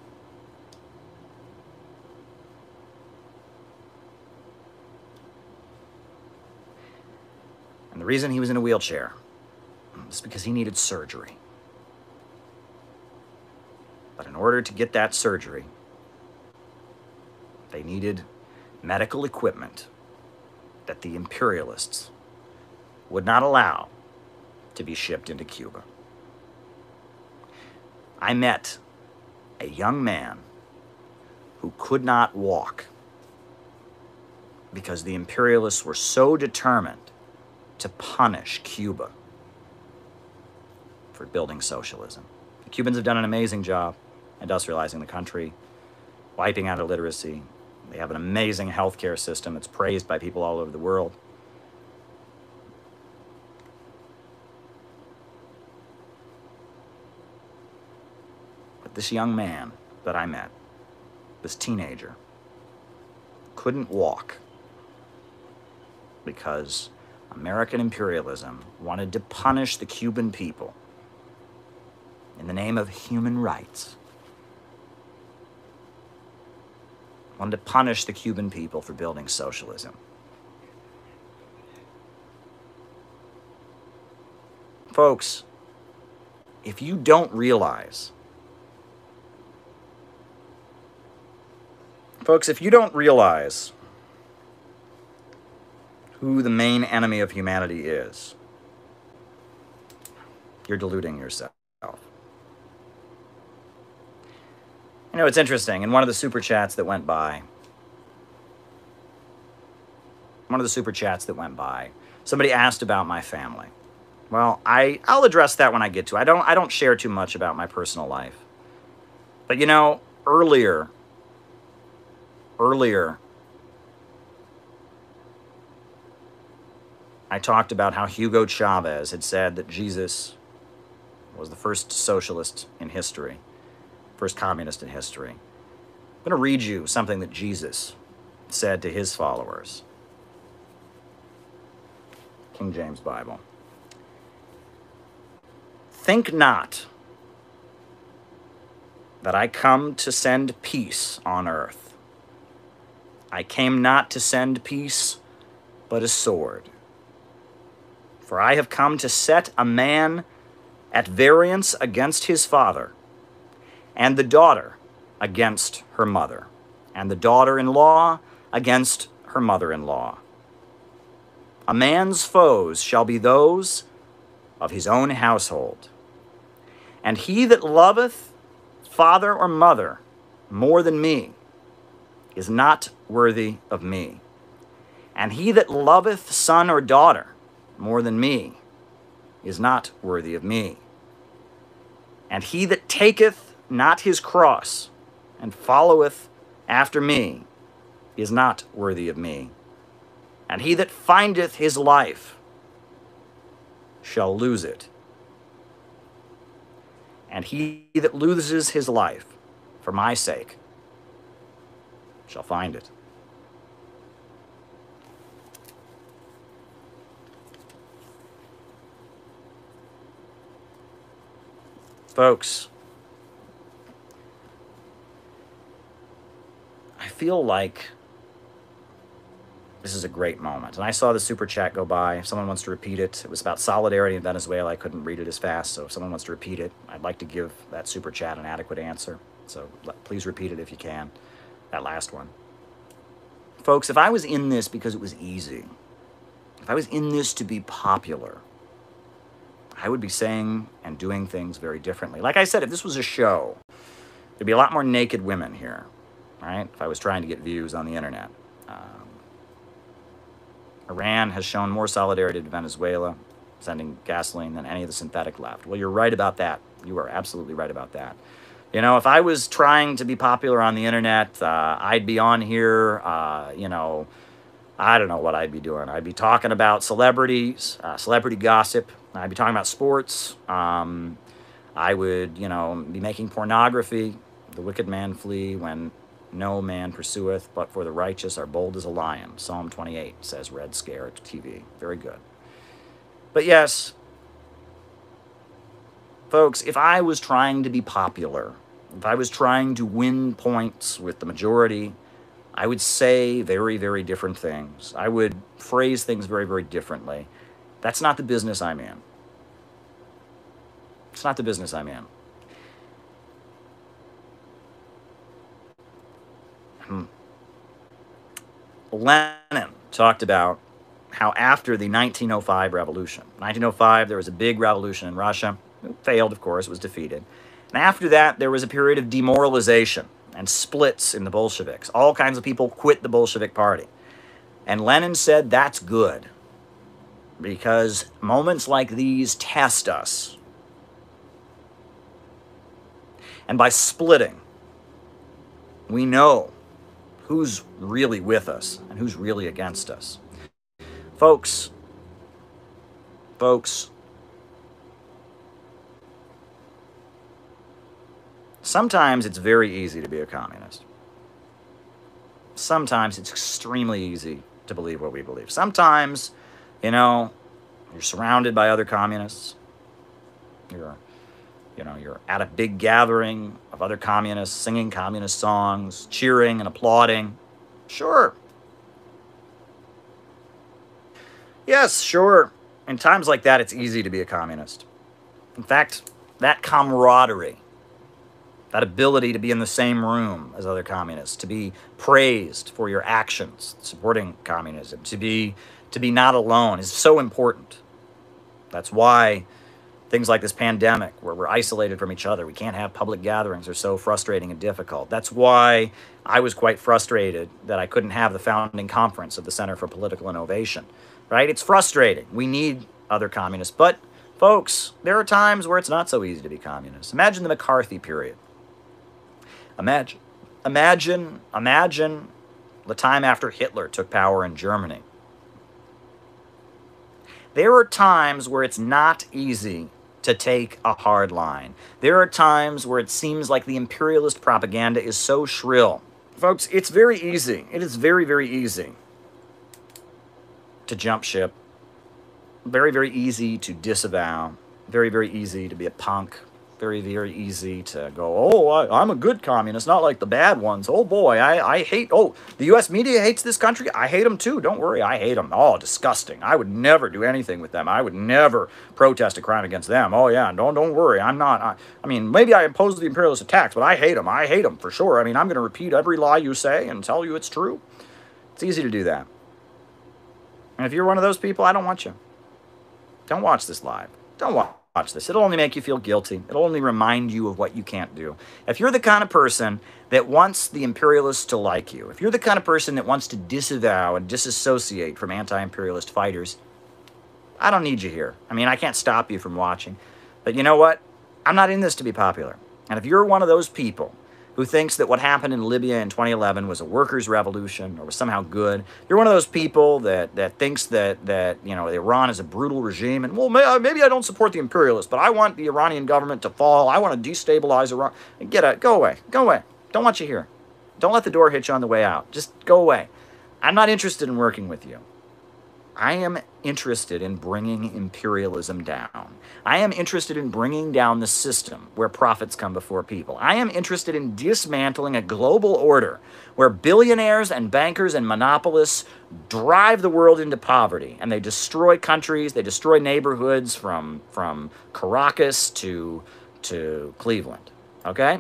And the reason he was in a wheelchair was because he needed surgery. But in order to get that surgery, they needed medical equipment that the imperialists would not allow to be shipped into Cuba. I met a young man who could not walk because the imperialists were so determined to punish Cuba for building socialism. The Cubans have done an amazing job industrializing the country, wiping out illiteracy. They have an amazing healthcare system that's praised by people all over the world. But this young man that I met, this teenager, couldn't walk because American imperialism wanted to punish the Cuban people in the name of human rights. Wanted to punish the Cuban people for building socialism. Folks, if you don't realize, folks, if you don't realize who the main enemy of humanity is, you're deluding yourself. You know, it's interesting. In one of the super chats that went by, one of the super chats that went by, somebody asked about my family. Well, I, I'll address that when I get to it. I don't, I don't share too much about my personal life. But, you know, earlier, earlier, I talked about how Hugo Chavez had said that Jesus was the first socialist in history, first communist in history. I'm going to read you something that Jesus said to his followers. King James Bible. Think not that I come to send peace on earth. I came not to send peace, but a sword. For I have come to set a man at variance against his father, and the daughter against her mother, and the daughter-in-law against her mother-in-law. A man's foes shall be those of his own household. And he that loveth father or mother more than me is not worthy of me. And he that loveth son or daughter more than me is not worthy of me. And he that taketh not his cross and followeth after me is not worthy of me. And he that findeth his life shall lose it. And he that loses his life for my sake shall find it. Folks, I feel like this is a great moment. And I saw the super chat go by. If someone wants to repeat it, it was about solidarity in Venezuela. I couldn't read it as fast, so if someone wants to repeat it, I'd like to give that super chat an adequate answer. So please repeat it if you can, that last one. Folks, if I was in this because it was easy, if I was in this to be popular, I would be saying and doing things very differently. Like I said, if this was a show, there'd be a lot more naked women here, right? If I was trying to get views on the internet. Um, Iran has shown more solidarity to Venezuela, sending gasoline, than any of the synthetic left. Well, you're right about that. You are absolutely right about that. You know, if I was trying to be popular on the internet, uh, I'd be on here, uh, you know, I don't know what I'd be doing. I'd be talking about celebrities, uh, celebrity gossip. I'd be talking about sports. Um, I would, you know, be making pornography. The wicked man flee when no man pursueth, but for the righteous are bold as a lion. Psalm twenty-eight says Red Scare T V. Very good. But yes, folks, if I was trying to be popular, if I was trying to win points with the majority, I would say very, very different things. I would phrase things very, very differently. That's not the business I'm in. It's not the business I'm in. Hmm. Lenin talked about how after the nineteen oh five revolution, nineteen oh five, there was a big revolution in Russia. It failed, of course, it was defeated. And after that, there was a period of demoralization and splits in the Bolsheviks. All kinds of people quit the Bolshevik Party. And Lenin said that's good, because moments like these test us. And by splitting, we know who's really with us and who's really against us. Folks, folks, sometimes it's very easy to be a communist. Sometimes it's extremely easy to believe what we believe. Sometimes You know, you're surrounded by other communists. You're, you know, you're at a big gathering of other communists singing communist songs, cheering and applauding. Sure. Yes, sure. In times like that, it's easy to be a communist. In fact, that camaraderie, that ability to be in the same room as other communists, to be praised for your actions supporting communism, to be to be not alone is so important. That's why things like this pandemic, where we're isolated from each other, we can't have public gatherings, are so frustrating and difficult. That's why I was quite frustrated that I couldn't have the founding conference of the Center for Political Innovation, right? It's frustrating. We need other communists. But, folks, there are times where it's not so easy to be communist. Imagine the McCarthy period. Imagine, imagine, imagine the time after Hitler took power in Germany. There are times where it's not easy to take a hard line. There are times where it seems like the imperialist propaganda is so shrill. Folks, it's very easy. It is very, very easy to jump ship. Very, very easy to disavow. Very, very easy to be a punk. Very, very easy to go, oh, I, I'm a good communist, not like the bad ones. Oh, boy, I, I hate, oh, the U S media hates this country. I hate them, too. Don't worry, I hate them. Oh, disgusting. I would never do anything with them. I would never protest a crime against them. Oh, yeah, don't, don't worry. I'm not, I, I mean, maybe I oppose the imperialist attacks, but I hate them. I hate them for sure. I mean, I'm going to repeat every lie you say and tell you it's true. It's easy to do that. And if you're one of those people, I don't want you. Don't watch this live. Don't watch. Watch this. It'll only make you feel guilty. It'll only remind you of what you can't do. If you're the kind of person that wants the imperialists to like you, if you're the kind of person that wants to disavow and disassociate from anti-imperialist fighters, I don't need you here. I mean, I can't stop you from watching. But you know what? I'm not in this to be popular. And if you're one of those people who thinks that what happened in Libya in twenty eleven was a workers' revolution or was somehow good. You're one of those people that, that thinks that, that, you know, Iran is a brutal regime, and, well, may, maybe I don't support the imperialists, but I want the Iranian government to fall. I want to destabilize Iran. Get out. Go away. Go away. Don't want you here. Don't let the door hit you on the way out. Just go away. I'm not interested in working with you. I am interested in bringing imperialism down. I am interested in bringing down the system where profits come before people. I am interested in dismantling a global order where billionaires and bankers and monopolists drive the world into poverty, and they destroy countries, they destroy neighborhoods from, from Caracas to, to Cleveland, okay?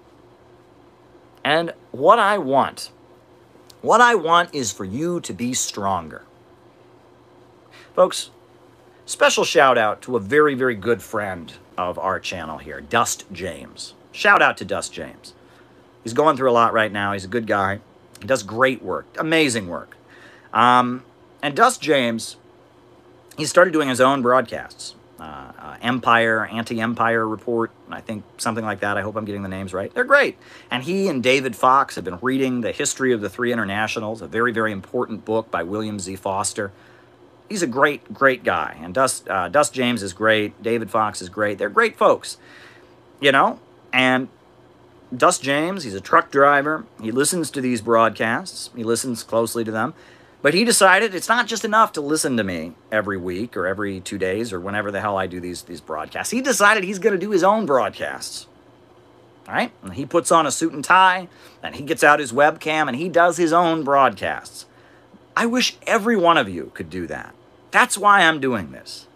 And what I want, what I want is for you to be stronger. Folks, special shout out to a very, very good friend of our channel here, Dust James. Shout out to Dust James. He's going through a lot right now. He's a good guy. He does great work, amazing work. Um, and Dust James, he started doing his own broadcasts. Uh, uh, Empire, Anti-Empire Report, I think something like that. I hope I'm getting the names right. They're great. And he and David Fox have been reading The History of the Three Internationals, a very, very important book by William Z. Foster. He's a great, great guy. And Dust, uh, Dust James is great. David Fox is great. They're great folks, you know? And Dust James, he's a truck driver. He listens to these broadcasts. He listens closely to them. But he decided it's not just enough to listen to me every week or every two days or whenever the hell I do these, these broadcasts. He decided he's going to do his own broadcasts. All right? And he puts on a suit and tie, and he gets out his webcam, and he does his own broadcasts. I wish every one of you could do that. That's why I'm doing this.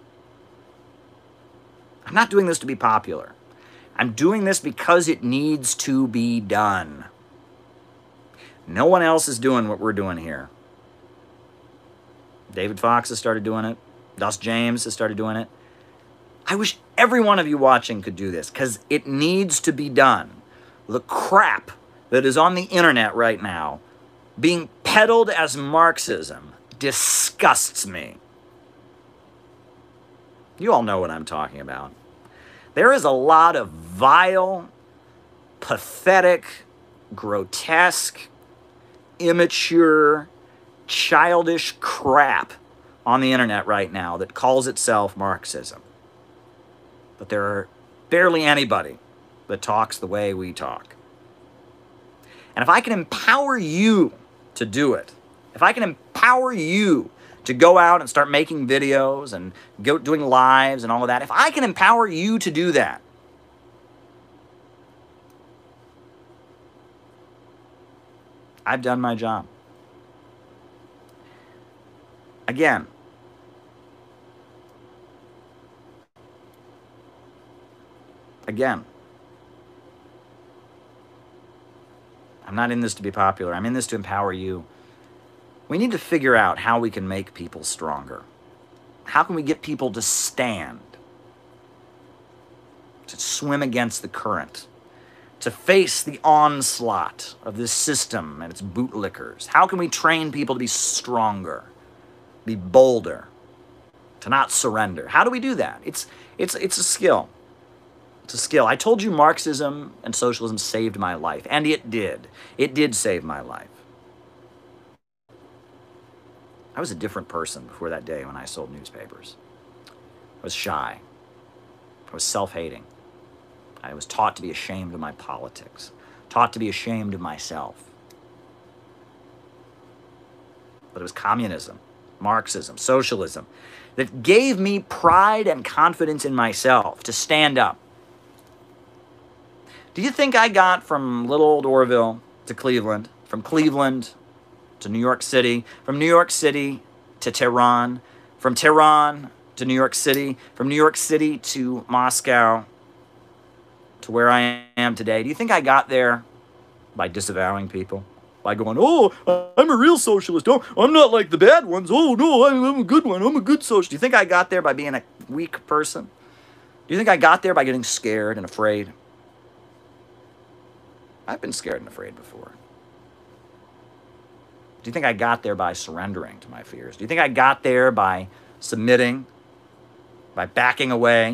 I'm not doing this to be popular. I'm doing this because it needs to be done. No one else is doing what we're doing here. David Fox has started doing it. Dust James has started doing it. I wish every one of you watching could do this because it needs to be done. The crap that is on the internet right now being peddled as Marxism disgusts me. You all know what I'm talking about. There is a lot of vile, pathetic, grotesque, immature, childish crap on the internet right now that calls itself Marxism. But there are barely anybody that talks the way we talk. And if I can empower you to do it, if I can empower you to go out and start making videos and go doing lives and all of that, if I can empower you to do that, I've done my job. Again, again, I'm not in this to be popular. I'm in this to empower you. We need to figure out how we can make people stronger. How can we get people to stand, to swim against the current, to face the onslaught of this system and its bootlickers? How can we train people to be stronger, be bolder, to not surrender? How do we do that? It's, it's, it's a skill. It's a skill. I told you Marxism and socialism saved my life, and it did. It did save my life. I was a different person before that day when I sold newspapers. I was shy. I was self-hating. I was taught to be ashamed of my politics, taught to be ashamed of myself. But it was communism, Marxism, socialism that gave me pride and confidence in myself to stand up. Do you think I got from little old Orville to Cleveland, from Cleveland to New York City, from New York City to Tehran, from Tehran to New York City, from New York City to Moscow, to where I am today? Do you think I got there by disavowing people? By going, oh, I'm a real socialist. Oh, I'm not like the bad ones. Oh, no, I'm a good one. I'm a good socialist. Do you think I got there by being a weak person? Do you think I got there by getting scared and afraid? I've been scared and afraid before. Do you think I got there by surrendering to my fears? Do you think I got there by submitting, by backing away?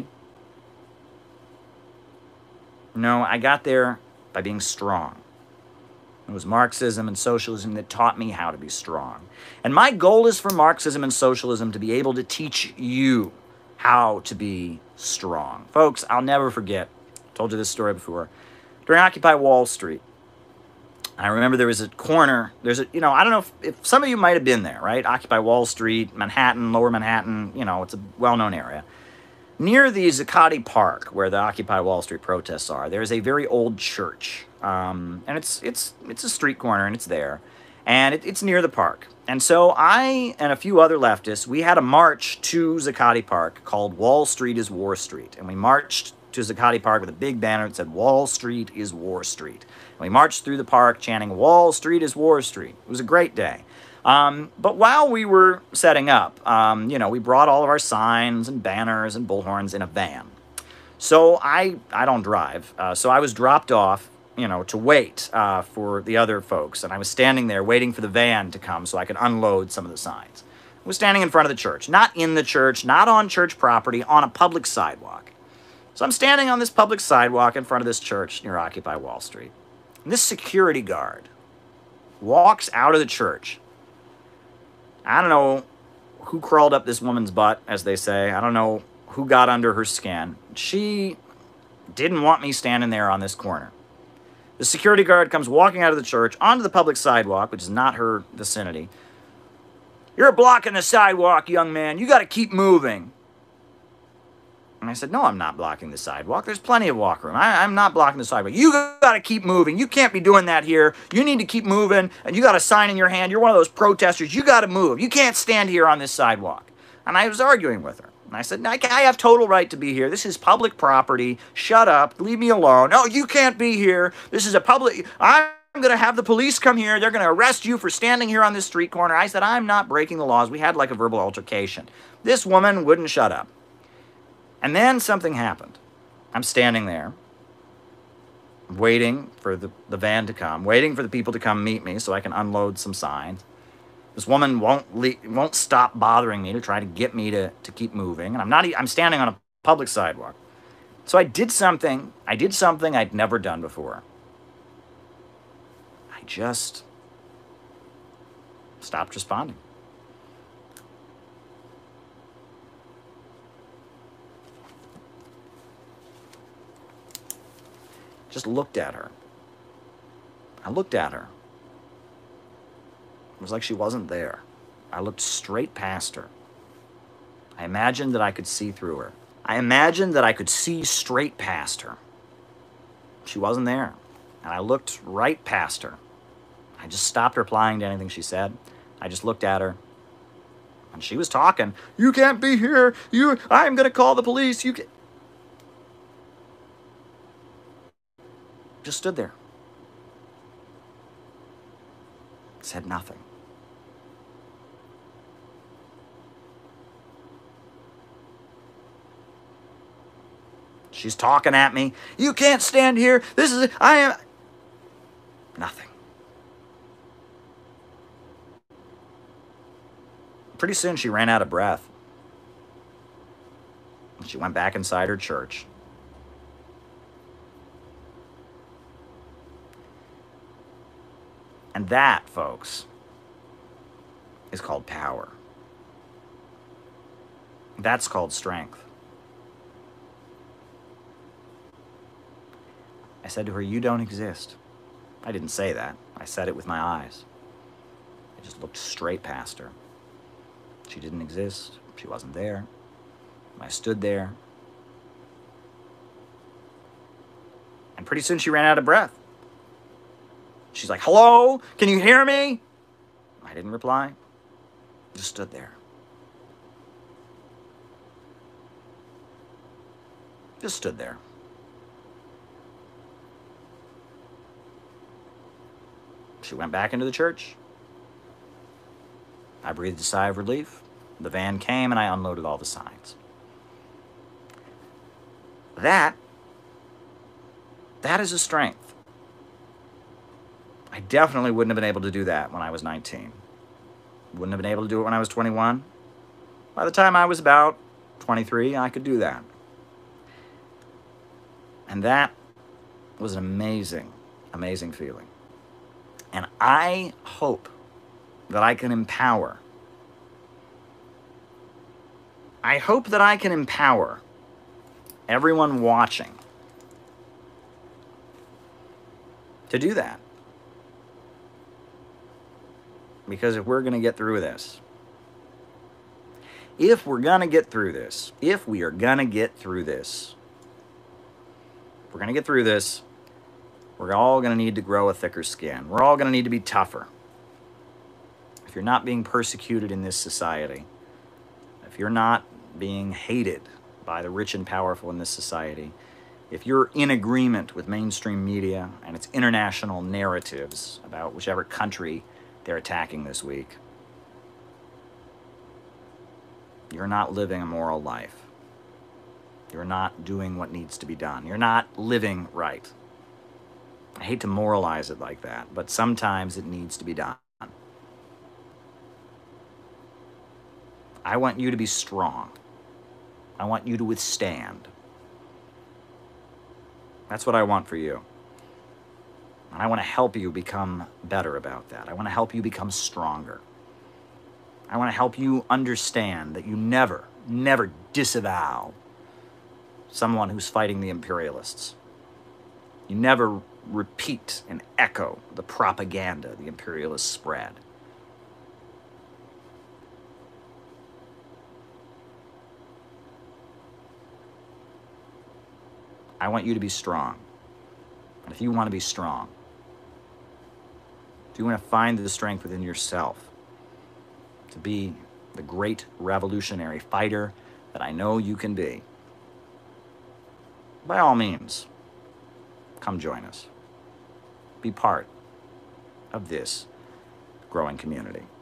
No, I got there by being strong. It was Marxism and socialism that taught me how to be strong. And my goal is for Marxism and socialism to be able to teach you how to be strong. Folks, I'll never forget, I told you this story before, during Occupy Wall Street, I remember there was a corner, there's a, you know, I don't know if, if some of you might have been there, right? Occupy Wall Street, Manhattan, Lower Manhattan, you know, it's a well-known area. Near the Zuccotti Park, where the Occupy Wall Street protests are, there's a very old church. Um, and it's, it's, it's a street corner, and it's there. And it, it's near the park. And so I and a few other leftists, we had a march to Zuccotti Park called Wall Street is War Street. And we marched to Zuccotti Park with a big banner that said, Wall Street is War Street. And we marched through the park chanting, Wall Street is War Street. It was a great day. Um, but while we were setting up, um, you know, we brought all of our signs and banners and bullhorns in a van. So I, I don't drive. Uh, so I was dropped off, you know, to wait uh, for the other folks. And I was standing there waiting for the van to come so I could unload some of the signs. I was standing in front of the church, not in the church, not on church property, on a public sidewalk. So I'm standing on this public sidewalk in front of this church near Occupy Wall Street. And this security guard walks out of the church. I don't know who crawled up this woman's butt, as they say. I don't know who got under her skin. She didn't want me standing there on this corner. The security guard comes walking out of the church onto the public sidewalk, which is not her vicinity. You're blocking the sidewalk, young man. You got to keep moving. And I said, no, I'm not blocking the sidewalk. There's plenty of walk room. I, I'm not blocking the sidewalk. You got to keep moving. You can't be doing that here. You need to keep moving, and you got a sign in your hand. You're one of those protesters. You got to move. You can't stand here on this sidewalk. And I was arguing with her. And I said, I, I have total right to be here. This is public property. Shut up. Leave me alone. No, you can't be here. This is a public... I'm going to have the police come here. They're going to arrest you for standing here on this street corner. I said, I'm not breaking the laws. We had like a verbal altercation. This woman wouldn't shut up. And then something happened. I'm standing there, waiting for the, the van to come, waiting for the people to come meet me so I can unload some signs. This woman won't le won't stop bothering me to try to get me to, to keep moving. And I'm not, e I'm standing on a public sidewalk. So I did something, I did something I'd never done before. I just stopped responding. Just looked at her. I looked at her. It was like she wasn't there. I looked straight past her. I imagined that I could see through her. I imagined that I could see straight past her. She wasn't there, and I looked right past her. I just stopped replying to anything she said. I just looked at her, and she was talking. You can't be here. You, I'm going to call the police. You can... Just stood there. Said nothing. She's talking at me. You can't stand here. This is, I am. Nothing. Pretty soon she ran out of breath. She went back inside her church. And that, folks, is called power. That's called strength. I said to her, you don't exist. I didn't say that. I said it with my eyes. I just looked straight past her. She didn't exist. She wasn't there. I stood there. And pretty soon she ran out of breath. She's like, hello? Can you hear me? I didn't reply. Just stood there. Just stood there. She went back into the church. I breathed a sigh of relief. The van came and I unloaded all the signs. That, that is a strength. I definitely wouldn't have been able to do that when I was nineteen. Wouldn't have been able to do it when I was twenty-one. By the time I was about twenty-three, I could do that. And that was an amazing, amazing feeling. And I hope that I can empower. I hope that I can empower everyone watching to do that. Because if we're going to get through this, if we're going to get through this, if we are going to get through this, if we're going to get through this, we're all going to need to grow a thicker skin. We're all going to need to be tougher. If you're not being persecuted in this society, if you're not being hated by the rich and powerful in this society, if you're in agreement with mainstream media and its international narratives about whichever country they're attacking this week, you're not living a moral life. You're not doing what needs to be done. You're not living right. I hate to moralize it like that, but sometimes it needs to be done. I want you to be strong. I want you to withstand. That's what I want for you. And I want to help you become better about that. I want to help you become stronger. I want to help you understand that you never, never disavow someone who's fighting the imperialists. You never repeat and echo the propaganda the imperialists spread. I want you to be strong. And if you want to be strong, if you want to find the strength within yourself to be the great revolutionary fighter that I know you can be, by all means, come join us. Be part of this growing community.